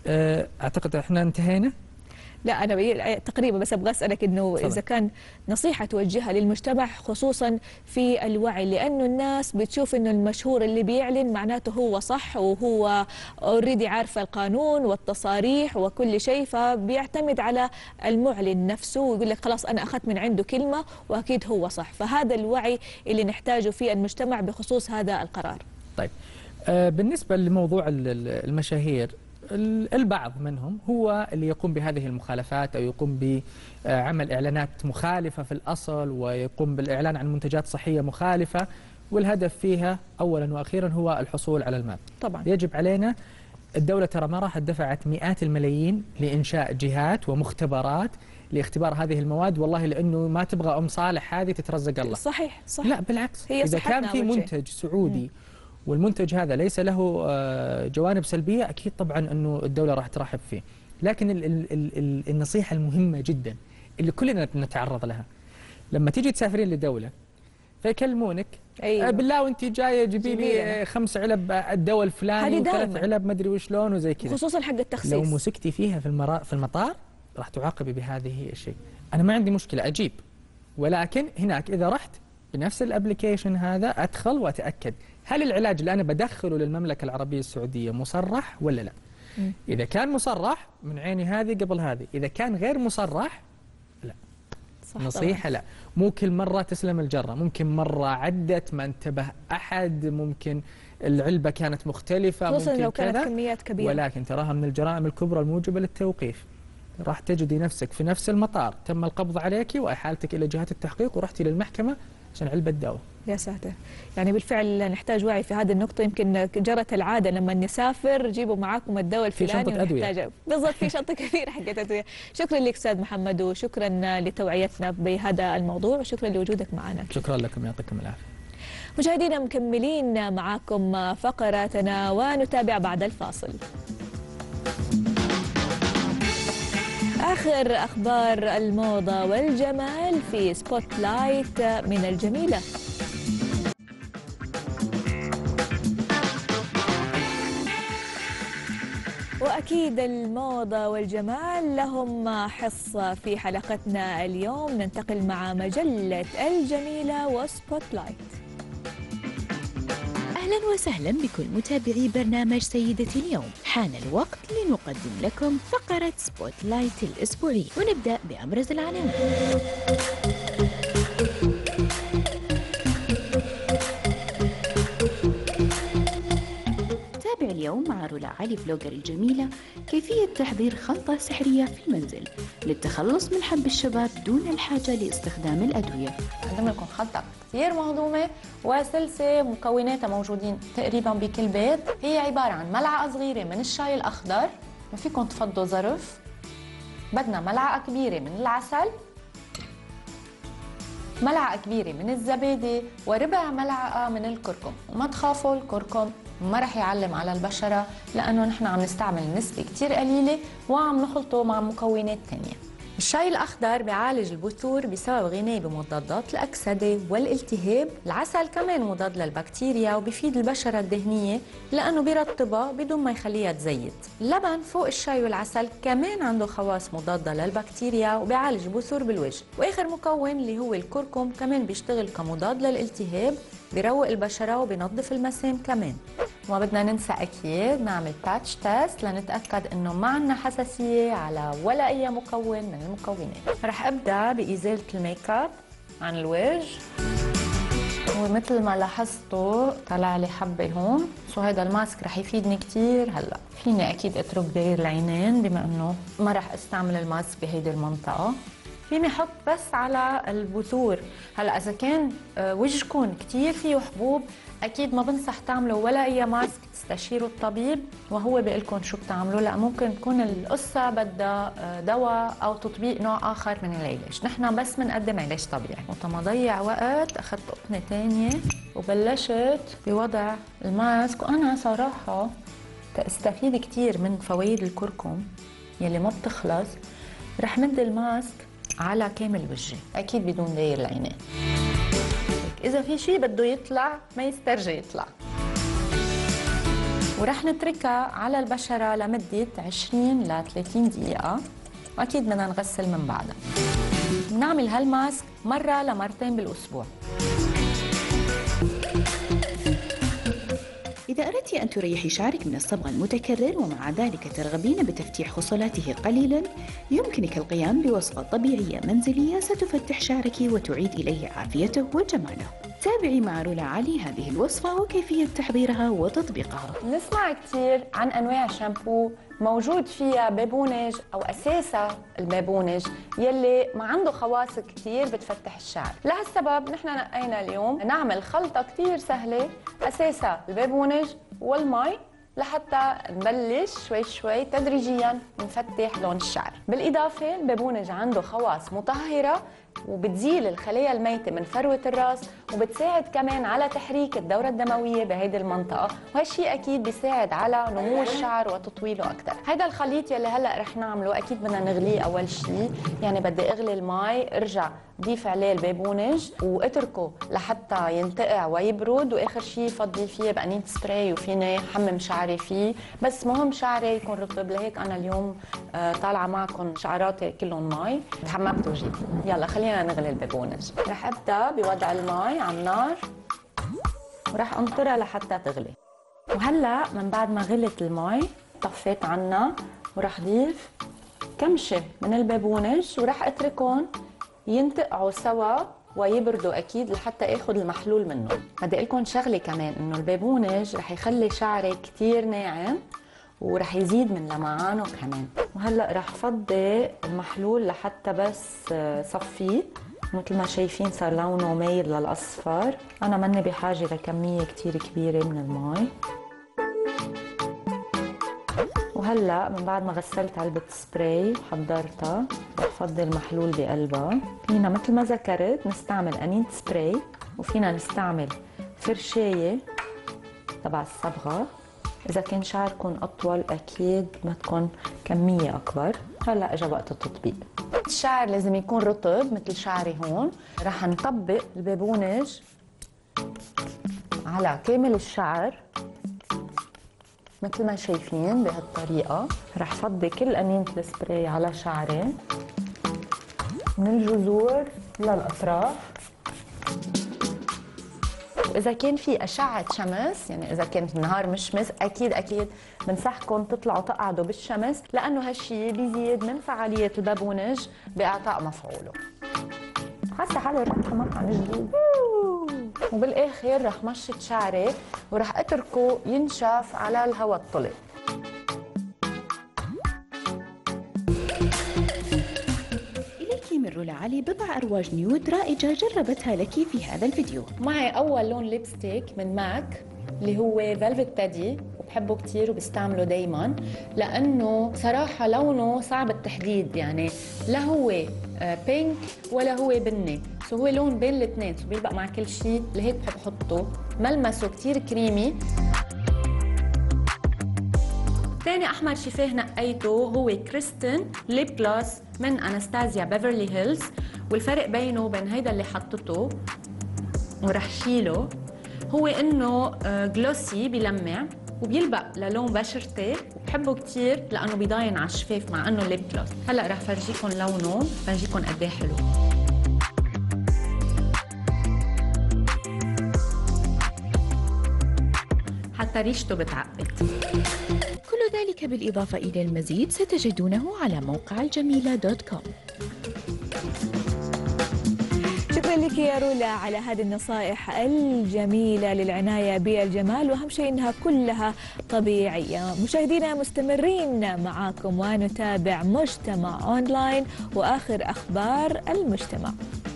اعتقد احنا انتهينا. لا أنا تقريبا بس أبغى أسألك إنه صدق. إذا كان نصيحة توجهها للمجتمع خصوصا في الوعي، لأنه الناس بتشوف إنه المشهور اللي بيعلن معناته هو صح وهو أوريدي عارفة القانون والتصاريح وكل شيء، فبيعتمد على المعلن نفسه ويقول لك خلاص أنا أخذت من عنده كلمة وأكيد هو صح. فهذا الوعي اللي نحتاجه في المجتمع بخصوص هذا القرار. طيب آه بالنسبة لموضوع المشاهير، البعض منهم هو اللي يقوم بهذه المخالفات أو يقوم بعمل إعلانات مخالفة في الأصل ويقوم بالإعلان عن منتجات صحية مخالفة، والهدف فيها أولا وأخيرا هو الحصول على المال. طبعا يجب علينا، الدولة ترى ما راح دفعت مئات الملايين لإنشاء جهات ومختبرات لاختبار هذه المواد، والله لأنه ما تبغى أم صالح هذه تترزق الله. صحيح صح. لا بالعكس، هي إذا كان في منتج سعودي مم. والمنتج هذا ليس له جوانب سلبية، أكيد طبعا أنه الدولة راح ترحب فيه. لكن ال ال ال النصيحة المهمة جدا اللي كلنا نتعرض لها لما تيجي تسافرين لدولة فيكلمونك أيوة. بالله وانت جايه جيبي لي خمس علب الدواء الفلاني وثلاث علب ما ادري وشلون وزي كذا، خصوصا حق التخسيس. لو مسكتي فيها في المرا في المطار راح تعاقبي بهذه الشيء. انا ما عندي مشكله اجيب، ولكن هناك اذا رحت بنفس الابلكيشن هذا ادخل واتاكد هل العلاج اللي انا بدخله للمملكه العربيه السعوديه مصرح ولا لا. م. اذا كان مصرح من عيني هذه قبل هذه، اذا كان غير مصرح لا. نصيحة طبعا. لا، مو كل مرة تسلم الجرة، ممكن مرة عدت ما انتبه أحد، ممكن العلبة كانت مختلفة، خصوصا ممكن لو كانت كذا، كميات كبيرة، ولكن تراها من الجرائم الكبرى الموجبة للتوقيف. راح تجدي نفسك في نفس المطار تم القبض عليك وإحالتك إلى جهات التحقيق ورحتي للمحكمة عشان علبة دواء. يا ساتر، يعني بالفعل نحتاج وعي في هذه النقطة. يمكن جرت العادة لما نسافر جيبوا معاكم الدواء الفلاني في شنطة أدوية. بالضبط، في شنطة كبيرة حقت أدوية. شكرا لك أستاذ محمد، وشكرا لتوعيتنا بهذا الموضوع، وشكرا لوجودك معنا. شكرا لكم، يعطيكم العافية. مشاهدينا مكملين معاكم فقراتنا ونتابع بعد الفاصل. آخر أخبار الموضة والجمال في سبوت لايت من الجميلة. وأكيد الموضة والجمال لهم حصة في حلقتنا اليوم. ننتقل مع مجلة الجميلة وسبوت لايت. أهلا وسهلا بكل متابعي برنامج سيدتي اليوم. حان الوقت لنقدم لكم فقرة سبوت لايت الأسبوعي، ونبدأ بأبرز العناوين. تابع اليوم مع رولا علي فلوجر الجميلة كيفية تحضير خلطة سحرية في المنزل للتخلص من حب الشباب دون الحاجة لاستخدام الأدوية. قدم لكم خلطة كثير مهضومة وسلسة مكوناتها موجودين تقريبا بكل بيت. هي عبارة عن ملعقة صغيرة من الشاي الأخضر، ما فيكم تفضوا ظرف. بدنا ملعقة كبيرة من العسل، ملعقة كبيرة من الزبادي، وربع ملعقة من الكركم. وما تخافوا الكركم ما رح يعلم على البشرة، لأنه نحن عم نستعمل نسبة كتير قليلة وعم نخلطه مع مكونات تانية. الشاي الأخضر بيعالج البثور بسبب غناه بمضادات الأكسدة والالتهاب. العسل كمان مضاد للبكتيريا وبيفيد البشرة الدهنية لأنه بيرطبها بدون ما يخليها تزيت. اللبن فوق الشاي والعسل كمان عنده خواص مضادة للبكتيريا وبيعالج البثور بالوجه. وآخر مكون اللي هو الكركم كمان بيشتغل كمضاد للالتهاب، بيروق البشرة وبينظف المسام كمان. وما بدنا ننسى أكيد نعمل باتش تيست لنتأكد إنه ما عنا حساسية على ولا أي مكون من المكونات. رح أبدأ بإزالة الميك اب عن الوجه، ومثل ما لاحظتوا طلع لي حبة هون، سو هذا الماسك رح يفيدني كتير. هلا فيني أكيد أترك داير العينين بما إنه ما رح استعمل الماسك بهيدي المنطقة. فيني احط بس على البثور. هلا اذا كان وجهكم كثير فيه حبوب اكيد ما بنصح تعملوا ولا اي ماسك، تستشيروا الطبيب وهو بيقول لكم شو بتعملوا، لا ممكن تكون القصه بدها دواء او تطبيق نوع اخر من العلاج. نحن بس بنقدم علاج طبيعي. وتما ضيع وقت اخذت قطنه ثانيه وبلشت بوضع الماسك. وانا صراحه تستفيد كثير من فوائد الكركم يلي ما بتخلص، رح مد الماسك على كامل وجهي اكيد بدون داير العينين. اذا في شيء بده يطلع ما يسترجي يطلع. ورح نتركها على البشرة لمدة عشرين ل ثلاثين دقيقة، وأكيد بدنا نغسل من بعدها. بنعمل هالماسك مرة لمرتين بالأسبوع. إذا أردت أن تريحي شعرك من الصبغ المتكرر ومع ذلك ترغبين بتفتيح خصلاته قليلا، يمكنك القيام بوصفة طبيعية منزلية ستفتح شعرك وتعيد إليه عافيته وجماله. تابعي مع رولا علي هذه الوصفة وكيفية تحضيرها وتطبيقها. نسمع كثير عن أنواع شامبو موجود فيها بابونج أو أساسها البابونج يلي ما عنده خواص كثير بتفتح الشعر. لهالسبب نحن نقينا اليوم نعمل خلطة كثير سهلة أساسها البابونج والمي لحتى نبلش شوي شوي تدريجيا نفتح لون الشعر. بالإضافة البابونج عنده خواص مطهرة وبتزيل الخلايا الميتة من فروة الراس، وبتساعد كمان على تحريك الدورة الدموية بهيدي المنطقة، وهالشيء أكيد بيساعد على نمو الشعر وتطويله أكثر. هيدا الخليط يلي هلأ رح نعمله أكيد بدنا نغليه أول شيء، يعني بدي أغلي المي، ارجع ضيف عليه البابونج واتركه لحتى ينتقع ويبرد، واخر شيء فضي فيه بقنينة سبراي وفيني حمم شعري فيه، بس مهم شعري يكون رطب. لهيك انا اليوم طالعه معكم شعراتي كلهم مي، تحممت وجيت. يلا خلينا نغلي البابونج. رح ابدا بوضع المي على النار ورح انطرها لحتى تغلي. وهلا من بعد ما غلت المي طفيت عنها ورح ضيف كمشه من البابونج ورح اتركهم ينتقعوا سوا ويبردوا اكيد لحتى اخذ المحلول منه. بدي اقول لكم شغله كمان، انه البابونج رح يخلي شعري كثير ناعم ورح يزيد من لمعانه كمان. وهلا رح فضي المحلول لحتى بس صفيه، مثل ما شايفين صار لونه مايل للاصفر. انا ماني بحاجه لكميه كثير كبيره من المي. وهلا من بعد ما غسلت علبة سبراي وحضرتها رح فضي المحلول بقلبها. فينا مثل ما ذكرت نستعمل قنينة سبراي، وفينا نستعمل فرشاية تبع الصبغة. إذا كان شعركم أطول أكيد ما تكون كمية أكبر. هلا إجا وقت التطبيق. الشعر لازم يكون رطب مثل شعري هون. رح نطبق البابونج على كامل الشعر مثل ما شايفين بهالطريقة. رح فضي كل قنينة السبراي على شعري من الجذور للأطراف. وإذا كان في أشعة شمس، يعني إذا كانت النهار مشمس، أكيد أكيد بنصحكم تطلعوا تقعدوا بالشمس، لأنه هالشي بيزيد من فعالية البابونج بإعطاء مفعوله. حاسة حالي رح أتحمق عن جديد. وبالاخر رح مشط شعري ورح اتركه ينشف على الهواء الطلق. اليك من رولا علي بضع ارواج نيود رائجه جربتها لك في هذا الفيديو. معي اول لون ليبستيك من ماك اللي هو فيلفت تادي، وبحبه كثير وبستعمله دايما لانه صراحه لونه صعب التحديد، يعني لا هو بينك ولا هو بني، سو هو لون بين الاثنين، سو بيلبق مع كل شيء، لهيك بحب احطه. ملمسه كثير كريمي. ثاني احمر شفاه نقيته هو كريستن ليب جلاس من انستازيا بيفرلي هيلز، والفرق بينه وبين هيدا اللي حطته ورح شيله هو انه جلوسي بيلمع وبيلبق للون بشرتي، وبحبه كثير لانه بيضاين على الشفاف مع انه ليب جلاس. هلا رح فرجيكم لونه، فرجيكم قد ايه حلو. حتى ريشته بتعقد. كل ذلك بالإضافة إلى المزيد ستجدونه على موقع الجميلة دوت كوم. شكرا لك يا رولا على هذه النصائح الجميلة للعناية بالجمال، وأهم شيء أنها كلها طبيعية. مشاهدينا مستمرين معاكم ونتابع مجتمع أونلاين وآخر أخبار المجتمع.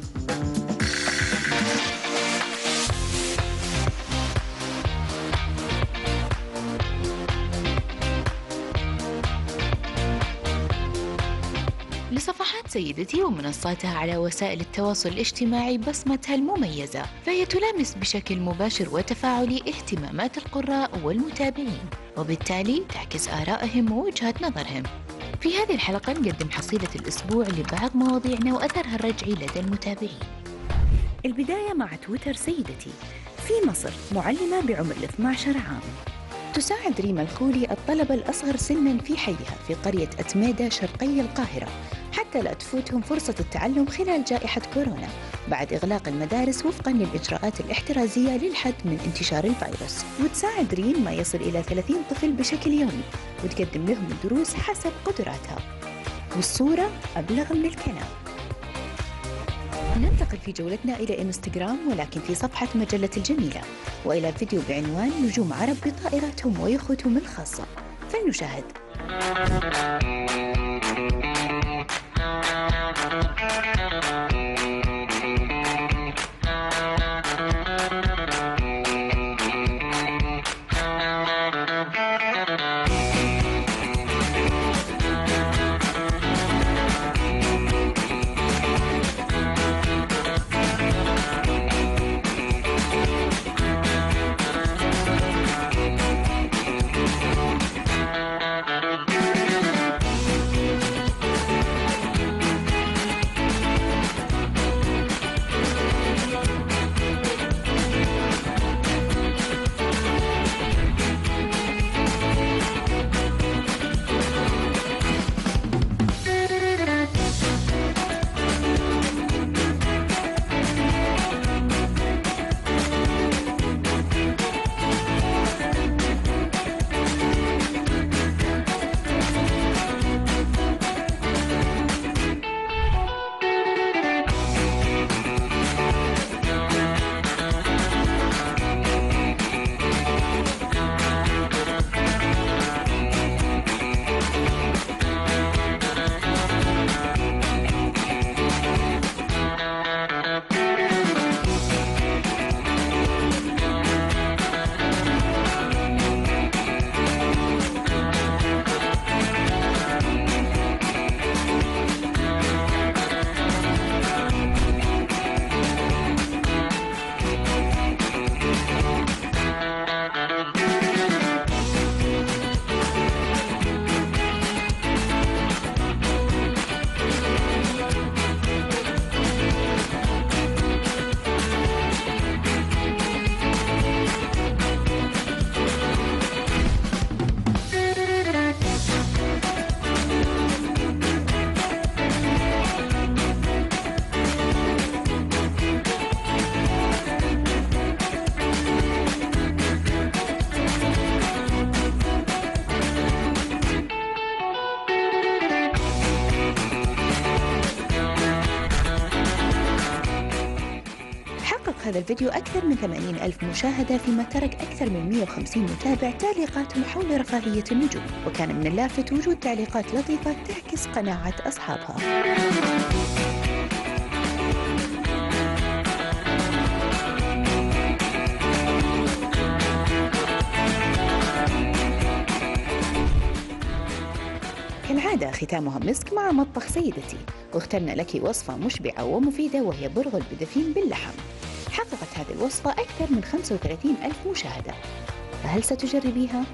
لصفحات سيدتي ومنصاتها على وسائل التواصل الاجتماعي بصمتها المميزة، فهي تلامس بشكل مباشر وتفاعلي اهتمامات القراء والمتابعين، وبالتالي تعكس آرائهم ووجهات نظرهم. في هذه الحلقة نقدم حصيلة الأسبوع لبعض مواضيعنا وأثرها الرجعي لدى المتابعين. البداية مع تويتر سيدتي. في مصر معلمة بعمر اثني عشر عام تساعد ريما الخولي الطلبة الأصغر سناً في حيها في قرية أتميدة شرقي القاهرة حتى لا تفوتهم فرصة التعلم خلال جائحة كورونا بعد إغلاق المدارس وفقاً للإجراءات الاحترازية للحد من انتشار الفيروس. وتساعد ريم ما يصل إلى ثلاثين طفل بشكل يومي وتقدم لهم الدروس حسب قدراتها، والصورة أبلغ من الكلام. ننتقل في جولتنا إلى إنستغرام ولكن في صفحة مجلة الجميلة، وإلى فيديو بعنوان نجوم عرب بطائراتهم ويخوتهم الخاصة، فلنشاهد. هذا الفيديو أكثر من ثمانين ألف مشاهدة، فيما ترك أكثر من مئة وخمسين متابع تعليقاتهم حول رفاهية النجوم، وكان من اللافت وجود تعليقات لطيفة تعكس قناعة أصحابها. كالعادة ختامها مسك مع مطبخ سيدتي، واخترنا لك وصفة مشبعة ومفيدة وهي برغل بدفين باللحم. حققت هذه الوصفة أكثر من خمسة وثلاثين ألف مشاهدة، فهل ستجربيها؟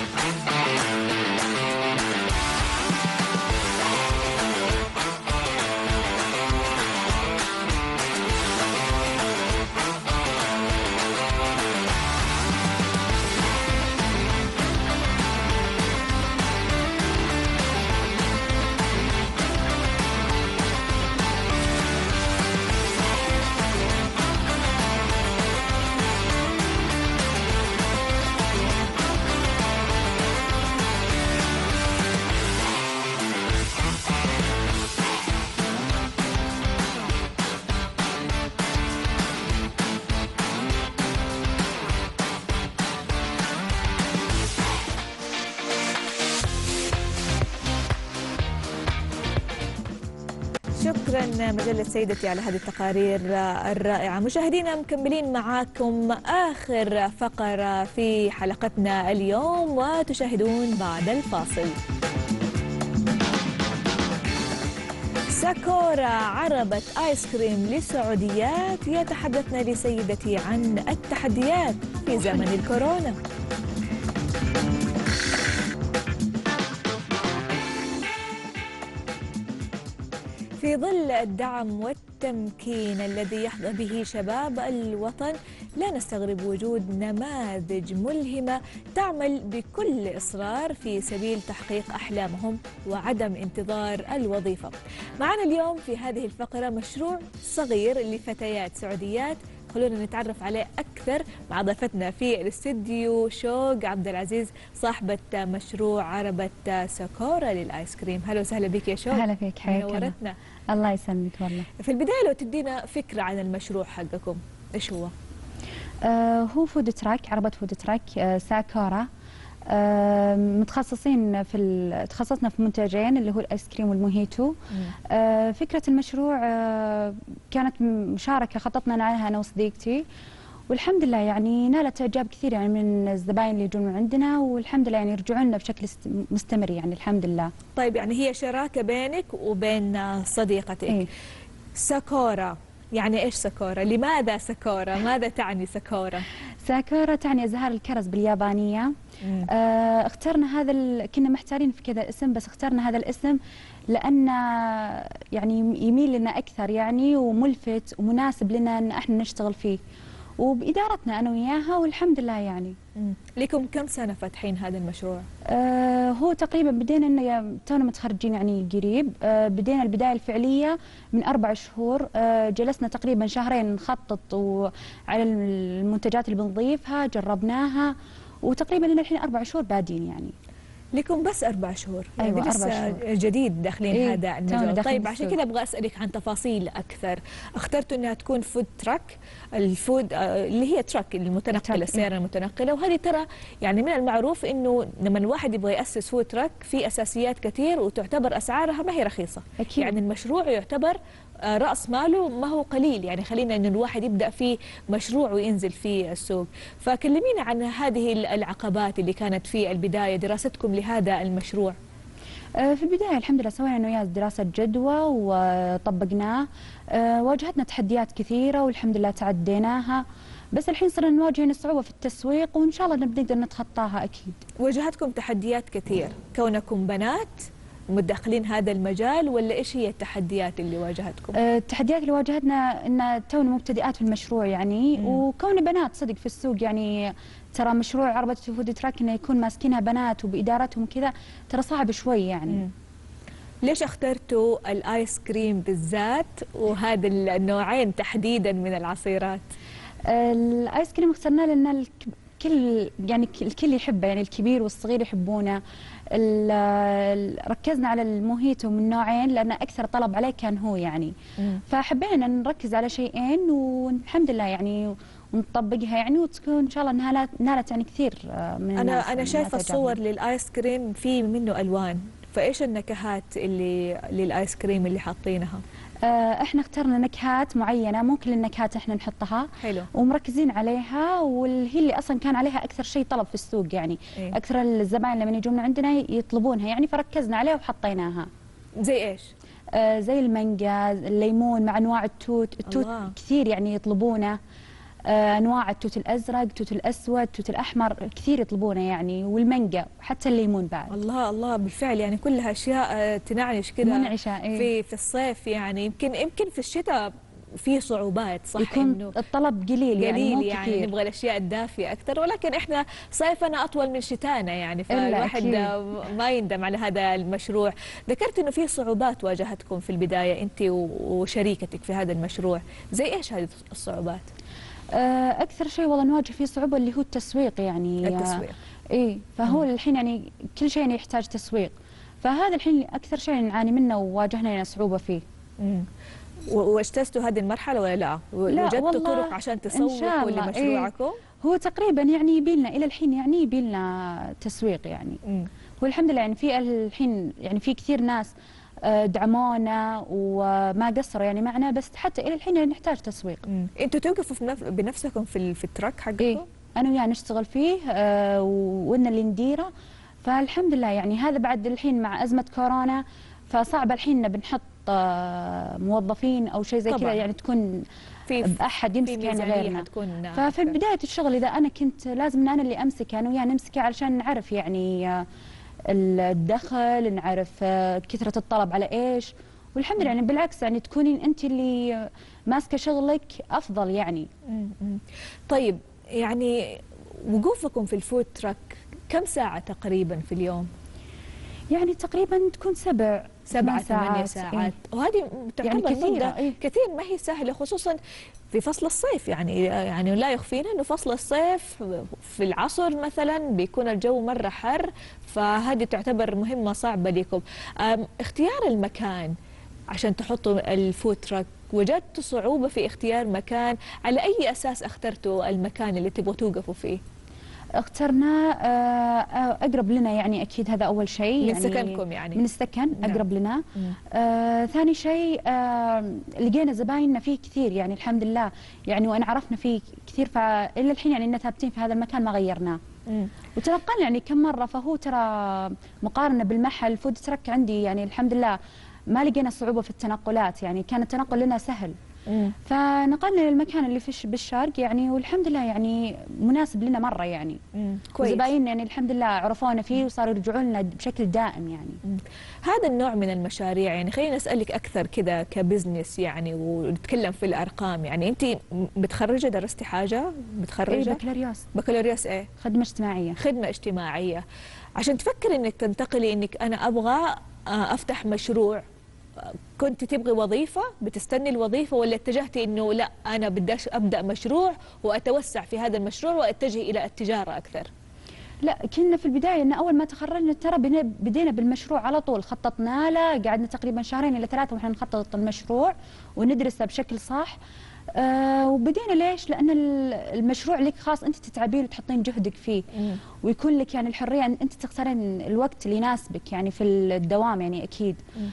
شكرا مجلة سيدتي على هذه التقارير الرائعة. مشاهدينا مكملين معاكم آخر فقرة في حلقتنا اليوم وتشاهدون بعد الفاصل. ساكورا عربة آيس كريم للسعوديات يتحدثنا لسيدتي عن التحديات في زمن الكورونا. في ظل الدعم والتمكين الذي يحظى به شباب الوطن لا نستغرب وجود نماذج ملهمة تعمل بكل إصرار في سبيل تحقيق أحلامهم وعدم انتظار الوظيفة. معنا اليوم في هذه الفقرة مشروع صغير لفتيات سعوديات، خلونا نتعرف عليه أكثر مع ضيفتنا في الاستديو شوق عبد العزيز صاحبة مشروع عربة ساكورا للآيس كريم. هلا وسهلا بك يا شوق. هلا فيك، حياك الله. الله يسلمك والله. في البداية لو تدينا فكرة عن المشروع حقكم، إيش هو؟ آه هو فود تراك، عربة فود تراك آه ساكورا. آه متخصصين في تخصصنا في منتجين اللي هو الايس كريم والموهيتو. آه فكرة المشروع آه كانت مشاركة خططنا عليها انا وصديقتي، والحمد لله يعني نالت اعجاب كثير يعني من الزباين اللي يجون عندنا، والحمد لله يعني يرجعون لنا بشكل مستمر يعني الحمد لله. طيب يعني هي شراكة بينك وبين صديقتك. إيه؟ ساكورا يعني ايش ساكورا؟ لماذا ساكورا؟ ماذا تعني ساكورا؟ ساكورا تعني ازهار الكرز باليابانيه. آه اخترنا هذا ال... كنا محتارين في كذا اسم، بس اخترنا هذا الاسم لان يعني يميل لنا اكثر يعني وملفت ومناسب لنا ان احنا نشتغل فيه، وبادارتنا انا وياها والحمد لله يعني. مم. لكم كم سنه فاتحين هذا المشروع؟ آه هو تقريبا بدينا انه تونا متخرجين يعني قريب. آه بدينا البدايه الفعليه من اربع شهور. آه جلسنا تقريبا شهرين نخطط على المنتجات اللي بنضيفها، جربناها، وتقريبا لنا الحين اربع شهور بادين يعني. لكم بس أربع شهور، يعني أيوة لسه شهور. جديد داخلين إيه هذا المجال. طيب عشان كذا أبغى أسألك عن تفاصيل أكثر. اخترتوا أنها تكون فود تراك، الفود اللي هي تراك المتنقلة، السيارة إيه؟ المتنقلة، وهذه ترى يعني من المعروف أنه لما الواحد يبغى يأسس فود تراك في أساسيات كثير وتعتبر أسعارها ما هي رخيصة. أكيد. يعني المشروع يعتبر رأس ماله ما هو قليل، يعني خلينا أن الواحد يبدأ في مشروع وينزل في السوق. فكلمينا عن هذه العقبات اللي كانت في البداية، دراستكم لهذا المشروع. في البداية الحمد لله سوينا أنا وياه دراسة جدوى وطبقناه. واجهتنا تحديات كثيرة والحمد لله تعديناها، بس الحين صرنا نواجه صعوبة في التسويق وإن شاء الله بنقدر نتخطاها أكيد. واجهتكم تحديات كثير كونكم بنات مدخلين هذا المجال، ولا ايش هي التحديات اللي واجهتكم؟ التحديات اللي واجهتنا ان تونا مبتدئات في المشروع يعني، مم. وكون بنات صدق في السوق يعني ترى مشروع عربة فود تراك انه يكون ماسكينها بنات وبادارتهم كذا ترى صعب شوي يعني. مم. ليش اخترتوا الايس كريم بالذات وهذا النوعين تحديدا من العصيرات؟ الايس كريم اخترناه لان الكل يعني الكل يحبه، يعني الكبير والصغير يحبونه. ركزنا على الموهيتو من نوعين لأن أكثر طلب عليه كان هو يعني. مم. فحبينا نركز على شيئين والحمد لله يعني ونطبقها يعني وتكون إن شاء الله انها نالت يعني كثير من أنا الناس. أنا شايفة الصور للآيس كريم في منه ألوان، فإيش النكهات اللي للآيس كريم اللي حاطينها؟ احنا اخترنا نكهات معينه، مو كل النكهات احنا نحطها. حلو. ومركزين عليها، واللي اللي اصلا كان عليها اكثر شيء طلب في السوق يعني. إيه؟ اكثر الزبائن لما يجون عندنا يطلبونها يعني، فركزنا عليها وحطيناها. زي ايش؟ آه زي المانجا، الليمون، مع انواع التوت. التوت الله. كثير يعني يطلبونه. آه انواع التوت الازرق، التوت الاسود، التوت الاحمر كثير يطلبونه يعني، والمانجا وحتى الليمون بعد. الله الله، بالفعل يعني كلها اشياء تنعنش كذا منعشه. إيه؟ في في الصيف يعني. يمكن يمكن في الشتاء في صعوبات، صح؟ يكون إنه الطلب قليل يعني، قليل يعني, يعني نبغى الاشياء الدافيه اكثر، ولكن احنا صيفنا اطول من شتانا يعني، فالواحد ما يندم على هذا المشروع. ذكرت انه في صعوبات واجهتكم في البدايه انت وشريكتك في هذا المشروع، زي ايش هذه الصعوبات؟ اكثر شيء والله نواجه فيه صعوبه اللي هو التسويق يعني. التسويق. اي فهو مم. الحين يعني كل شيء يعني يحتاج تسويق، فهذا الحين اكثر شيء نعاني منه وواجهنا صعوبه فيه. امم واجتزتوا هذه المرحله ولا لا؟ وجدتوا طرق عشان تسوقوا لمشروعكم؟ إيه؟ هو تقريبا يعني يبي لنا الى الحين يعني يبي لنا تسويق يعني. مم. والحمد لله يعني في الحين يعني في كثير ناس دعمونا وما قصروا يعني معنا، بس حتى الى الحين يعني نحتاج تسويق. مم. انتوا توقفوا بنفسكم في في التراك حقكم؟ إيه؟ انا وياه نشتغل فيه آه وإن اللي نديره، فالحمد لله يعني هذا بعد الحين مع ازمه كورونا فصعب الحين بنحط آه موظفين او شيء زي كذا يعني تكون في باحد يمسك يعني غيرنا. ففي بدايه الشغل اذا انا كنت لازم انا اللي امسكه، انا وياه نمسكه علشان نعرف يعني آه الدخل، نعرف آه كثره الطلب على ايش، والحمد لله يعني بالعكس يعني تكونين انت اللي ماسكه شغلك افضل يعني. طيب يعني وقوفكم في الفود تراك كم ساعه تقريبا في اليوم؟ يعني تقريبا تكون سبع سبعة ثمانية ساعات إيه؟ وهذه تعتبر يعني كثيرة إيه؟ كثير ما هي سهلة، خصوصا في فصل الصيف. يعني يعني لا يخفينا انه فصل الصيف في العصر مثلا بيكون الجو مرة حر، فهذه تعتبر مهمة صعبة لكم. اختيار المكان عشان تحطوا الفود تراك، وجدتوا صعوبة في اختيار مكان؟ على أي أساس اخترتوا المكان اللي تبغوا توقفوا فيه؟ اخترنا اقرب لنا يعني اكيد، هذا اول شيء. من يعني سكنكم يعني؟ من السكن. نعم. اقرب لنا. آه ثاني شيء آه لقينا زبايننا فيه كثير يعني الحمد لله يعني، وان عرفنا فيه كثير، فالى الحين يعني إننا ثابتين في هذا المكان ما غيرناه. وتنقلنا يعني كم مره، فهو ترى مقارنه بالمحل فود تراك عندي يعني الحمد لله ما لقينا صعوبه في التنقلات، يعني كان التنقل لنا سهل. مم. فنقلنا للمكان اللي في بالشرق يعني، والحمد لله يعني مناسب لنا مره يعني. كويس. وزبايننا يعني الحمد لله عرفونا فيه وصاروا يرجعوا لنا بشكل دائم يعني. مم. هذا النوع من المشاريع يعني خلينا نسالك اكثر كذا كبزنس يعني، ونتكلم في الارقام. يعني انت متخرجه، درستي حاجه؟ متخرجه؟ اي بكالوريوس. بكالوريوس ايه؟ خدمه اجتماعيه. خدمه اجتماعيه. عشان تفكري انك تنتقلي انك انا ابغى افتح مشروع، كنت تبغي وظيفة بتستني الوظيفة، ولا اتجهتي انه لا انا بدي ابدا مشروع واتوسع في هذا المشروع واتجه الى التجارة اكثر؟ لا كنا في البداية ان اول ما تخرجنا ترى بدينا بالمشروع على طول، خططنا له، قعدنا تقريبا شهرين الى ثلاثة واحنا نخطط المشروع وندرسه بشكل صح. آه وبدينا ليش؟ لان المشروع لك خاص انت تتعبين وتحطين جهدك فيه. مم. ويكون لك يعني الحرية ان انت تختارين الوقت اللي يناسبك يعني في الدوام يعني اكيد. مم.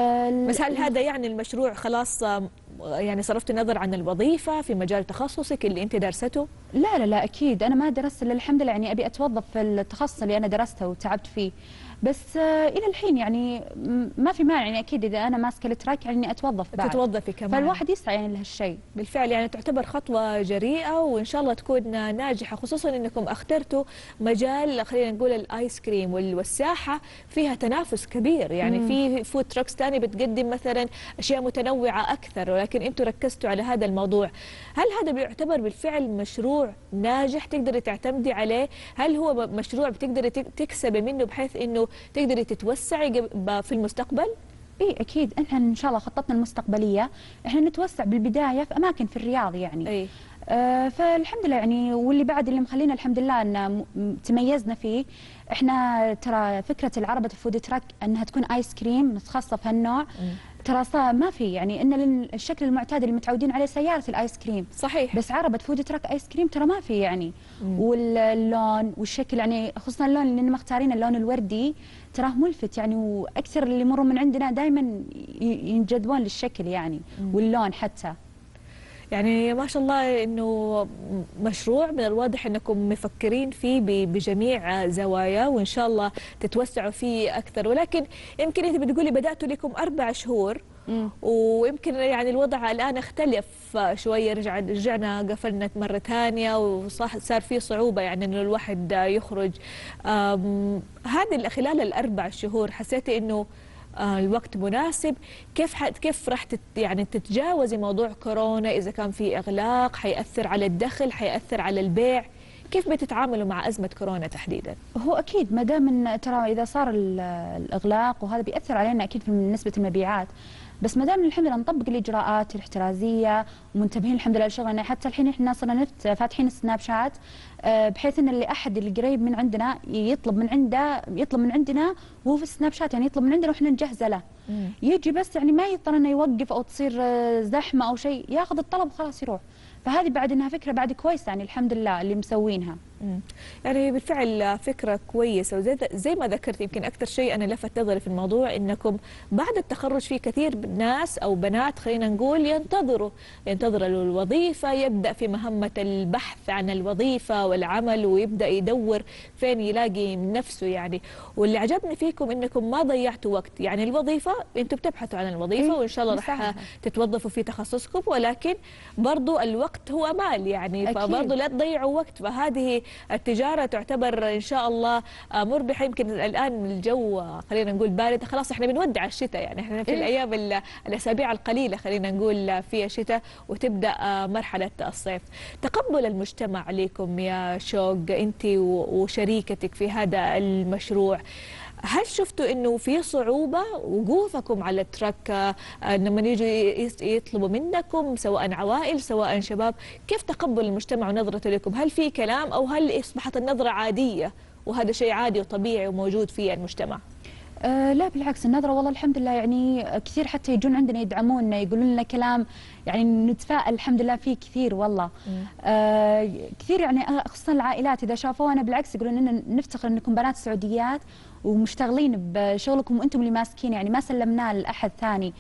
بس هل هذا يعني المشروع خلاص يعني صرفت النظر عن الوظيفة في مجال تخصصك اللي انت درسته؟ لا لا لا اكيد انا ما درست الا الحمد لله يعني ابي اتوظف في التخصص اللي انا درسته وتعبت فيه، بس آه الى الحين يعني ما في مانع يعني اكيد اذا انا ماسكه التراك يعني اني اتوظف بعد. تتوظفي كمان. فالواحد يسعى يعني لهالشيء. بالفعل يعني تعتبر خطوة جريئة وان شاء الله تكون ناجحة، خصوصا انكم اخترتوا مجال خلينا نقول الايس كريم والساحة فيها تنافس كبير يعني. مم. في فود تراكس ثاني بتقدم مثلا اشياء متنوعة اكثر، ولكن انتم ركزتوا على هذا الموضوع. هل هذا بيعتبر بالفعل مشروع ناجح تقدري تعتمدي عليه؟ هل هو مشروع بتقدري تكسبي منه بحيث انه تقدري تتوسعي في المستقبل؟ اي اكيد احنا ان شاء الله خطتنا المستقبليه احنا نتوسع بالبدايه في اماكن في الرياض يعني. أي. آه فالحمد لله يعني، واللي بعد اللي مخلينا الحمد لله ان تميزنا فيه احنا ترى فكره العربه الفود تراك انها تكون ايس كريم متخصصه في هالنوع. م. ترى ما في يعني ان الشكل المعتاد اللي متعودين عليه سياره الايس كريم. صحيح. بس عربه فود تراك ايس كريم ترى ما في يعني. مم. واللون والشكل يعني خصوصا اللون اللي مختارين اللون الوردي تراه ملفت يعني، واكثر اللي يمروا من عندنا دائما ينجذبون للشكل يعني. مم. واللون حتى يعني ما شاء الله انه مشروع من الواضح انكم مفكرين فيه بجميع زوايا، وان شاء الله تتوسعوا فيه اكثر. ولكن يمكن انت بتقولي بداتوا لكم اربع شهور. مم. ويمكن يعني الوضع الان اختلف شويه، رجع رجعنا قفلنا مره ثانيه وصح صار في صعوبه يعني انه الواحد يخرج. هذه خلال الاربع شهور حسيتي انه آه الوقت مناسب؟ كيف ح... كيف راح تت... يعني تتجاوزي موضوع كورونا؟ اذا كان في اغلاق حيأثر على الدخل، حيأثر على البيع، كيف بتتعاملوا مع ازمه كورونا تحديدا؟ هو اكيد ما دام ترى اذا صار الاغلاق وهذا بيأثر علينا اكيد في نسبه المبيعات، بس ما دام الحمد لله نطبق الاجراءات الاحترازيه ومنتبهين الحمد لله لشغلنا. حتى الحين احنا صرنا نفت فاتحين سناب شات بحيث ان اللي احد اللي قريب من عندنا يطلب من عنده يطلب من عندنا وهو في السناب شات يعني يطلب من عندنا واحنا نجهزه له. مم. يجي بس يعني ما يضطر انه يوقف او تصير زحمه او شيء، ياخذ الطلب وخلاص يروح. فهذه بعد انها فكره بعد كويسه يعني الحمد لله اللي مسوينها. مم. يعني بالفعل فكره كويسه، وزي زي ما ذكرت يمكن اكثر شيء انا لفت نظري في الموضوع انكم بعد التخرج في كثير ناس او بنات خلينا نقول ينتظروا ينتظروا الوظيفه، يبدا في مهمه البحث عن الوظيفه والعمل ويبدا يدور فين يلاقي نفسه يعني. واللي عجبني فيكم انكم ما ضيعتوا وقت، يعني الوظيفه انتم بتبحثوا عن الوظيفه وان شاء الله راح تتوظفوا في تخصصكم، ولكن برضو الوقت الوقت هو مال يعني، فبرضه لا تضيعوا وقت. فهذه التجاره تعتبر ان شاء الله مربحه. يمكن الان الجو خلينا نقول بارد، خلاص احنا بنودع الشتاء يعني، احنا في الايام الاسابيع القليله خلينا نقول فيها شتاء وتبدا مرحله الصيف. تقبل المجتمع لكم يا شوق انت وشريكتك في هذا المشروع، هل شفتوا انه في صعوبه وقوفكم على التراك لما يجوا يطلبوا منكم سواء عوائل سواء شباب؟ كيف تقبل المجتمع ونظرته لكم؟ هل في كلام او هل اصبحت النظره عاديه وهذا شيء عادي وطبيعي وموجود في المجتمع؟ أه لا بالعكس، النظرة والله الحمد لله يعني كثير حتى يجون عندنا يدعمونا يقولون لنا كلام يعني نتفائل الحمد لله فيه كثير والله. أه كثير يعني خصوصا العائلات إذا شافونا بالعكس يقولون لنا نفتخر أنكم بنات سعوديات ومشتغلين بشغلكم وأنتم اللي ماسكين، يعني ما سلمناه لأحد ثاني،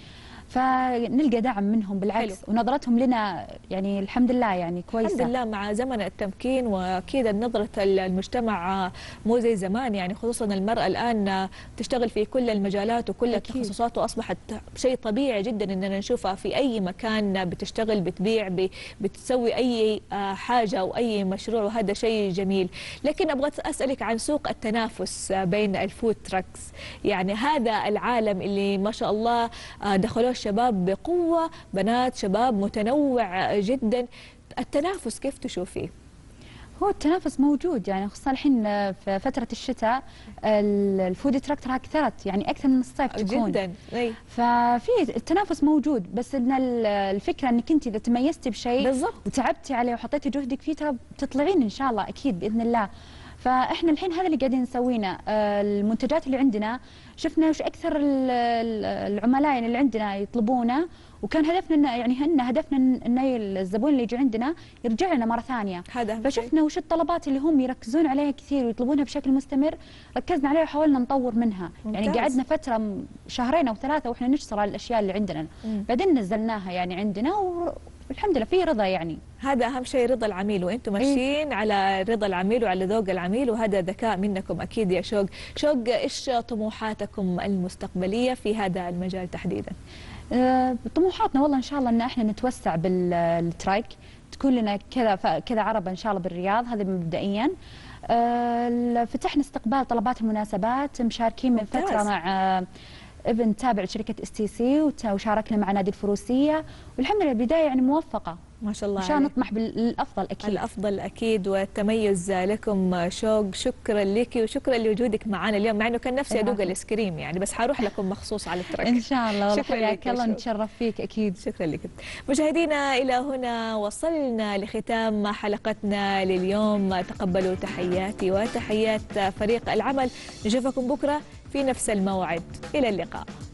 فنلقى دعم منهم بالعكس. حلو. ونظرتهم لنا يعني الحمد لله يعني كويسه الحمد لله مع زمن التمكين، واكيد نظره المجتمع مو زي زمان يعني، خصوصا المراه الان تشتغل في كل المجالات وكل أكيد. التخصصات، واصبحت شيء طبيعي جدا اننا نشوفها في اي مكان بتشتغل بتبيع بتسوي اي حاجه او اي مشروع، وهذا شيء جميل. لكن ابغى اسالك عن سوق التنافس بين الفود تراكس، يعني هذا العالم اللي ما شاء الله دخلوه الشباب بقوة، بنات شباب متنوع جدا، التنافس كيف تشوفيه؟ هو التنافس موجود يعني، خصوصا الحين في فترة الشتاء الفود تراك ترى أكثرت يعني أكثر من الصيف تكون جدا. أي. ففي التنافس موجود، بس إن الفكرة إنك أنت إذا تميزتي بشيء بالضبط وتعبتي عليه وحطيتي جهدك فيه ترى بتطلعين إن شاء الله أكيد بإذن الله. فاحنا الحين هذا اللي قاعدين نسوينه، المنتجات اللي عندنا شفنا وش اكثر العملاء يعني اللي عندنا يطلبونه، وكان هدفنا يعني هن هدفنا ان الزبون اللي يجي عندنا يرجع لنا مره ثانيه. فشفنا وش الطلبات اللي هم يركزون عليها كثير ويطلبونها بشكل مستمر، ركزنا عليها وحاولنا نطور منها. ممتاز. يعني قعدنا فتره شهرين او ثلاثه واحنا نشتغل على الاشياء اللي عندنا، بعدين نزلناها يعني عندنا و الحمد لله في رضا يعني. هذا اهم شيء، رضا العميل، وانتم ماشيين إيه؟ على رضا العميل وعلى ذوق العميل، وهذا ذكاء منكم اكيد يا شوق. شوق، ايش طموحاتكم المستقبليه في هذا المجال تحديدا؟ أه طموحاتنا والله ان شاء الله ان احنا نتوسع بالتراك، تكون لنا كذا كذا عربه ان شاء الله بالرياض، هذا مبدئيا. أه فتحنا استقبال طلبات المناسبات، مشاركين من ممتاز. فتره مع أه ابن تابع لشركه اس تي سي، وشاركنا مع نادي الفروسيه، والحمد لله البدايه يعني موفقه ما شاء الله. عشان نطمح بالافضل اكيد. الافضل اكيد والتميز لكم شوق. شكرا لك وشكرا لوجودك معنا اليوم، مع انه كان نفسي ادوق الايس كريم يعني، بس حروح لكم مخصوص على التراك ان شاء الله. والله حياك الله، نتشرف فيك اكيد. شكرا لك. مشاهدينا الى هنا وصلنا لختام حلقتنا لليوم، تقبلوا تحياتي وتحيات فريق العمل، نشوفكم بكره في نفس الموعد، الى اللقاء.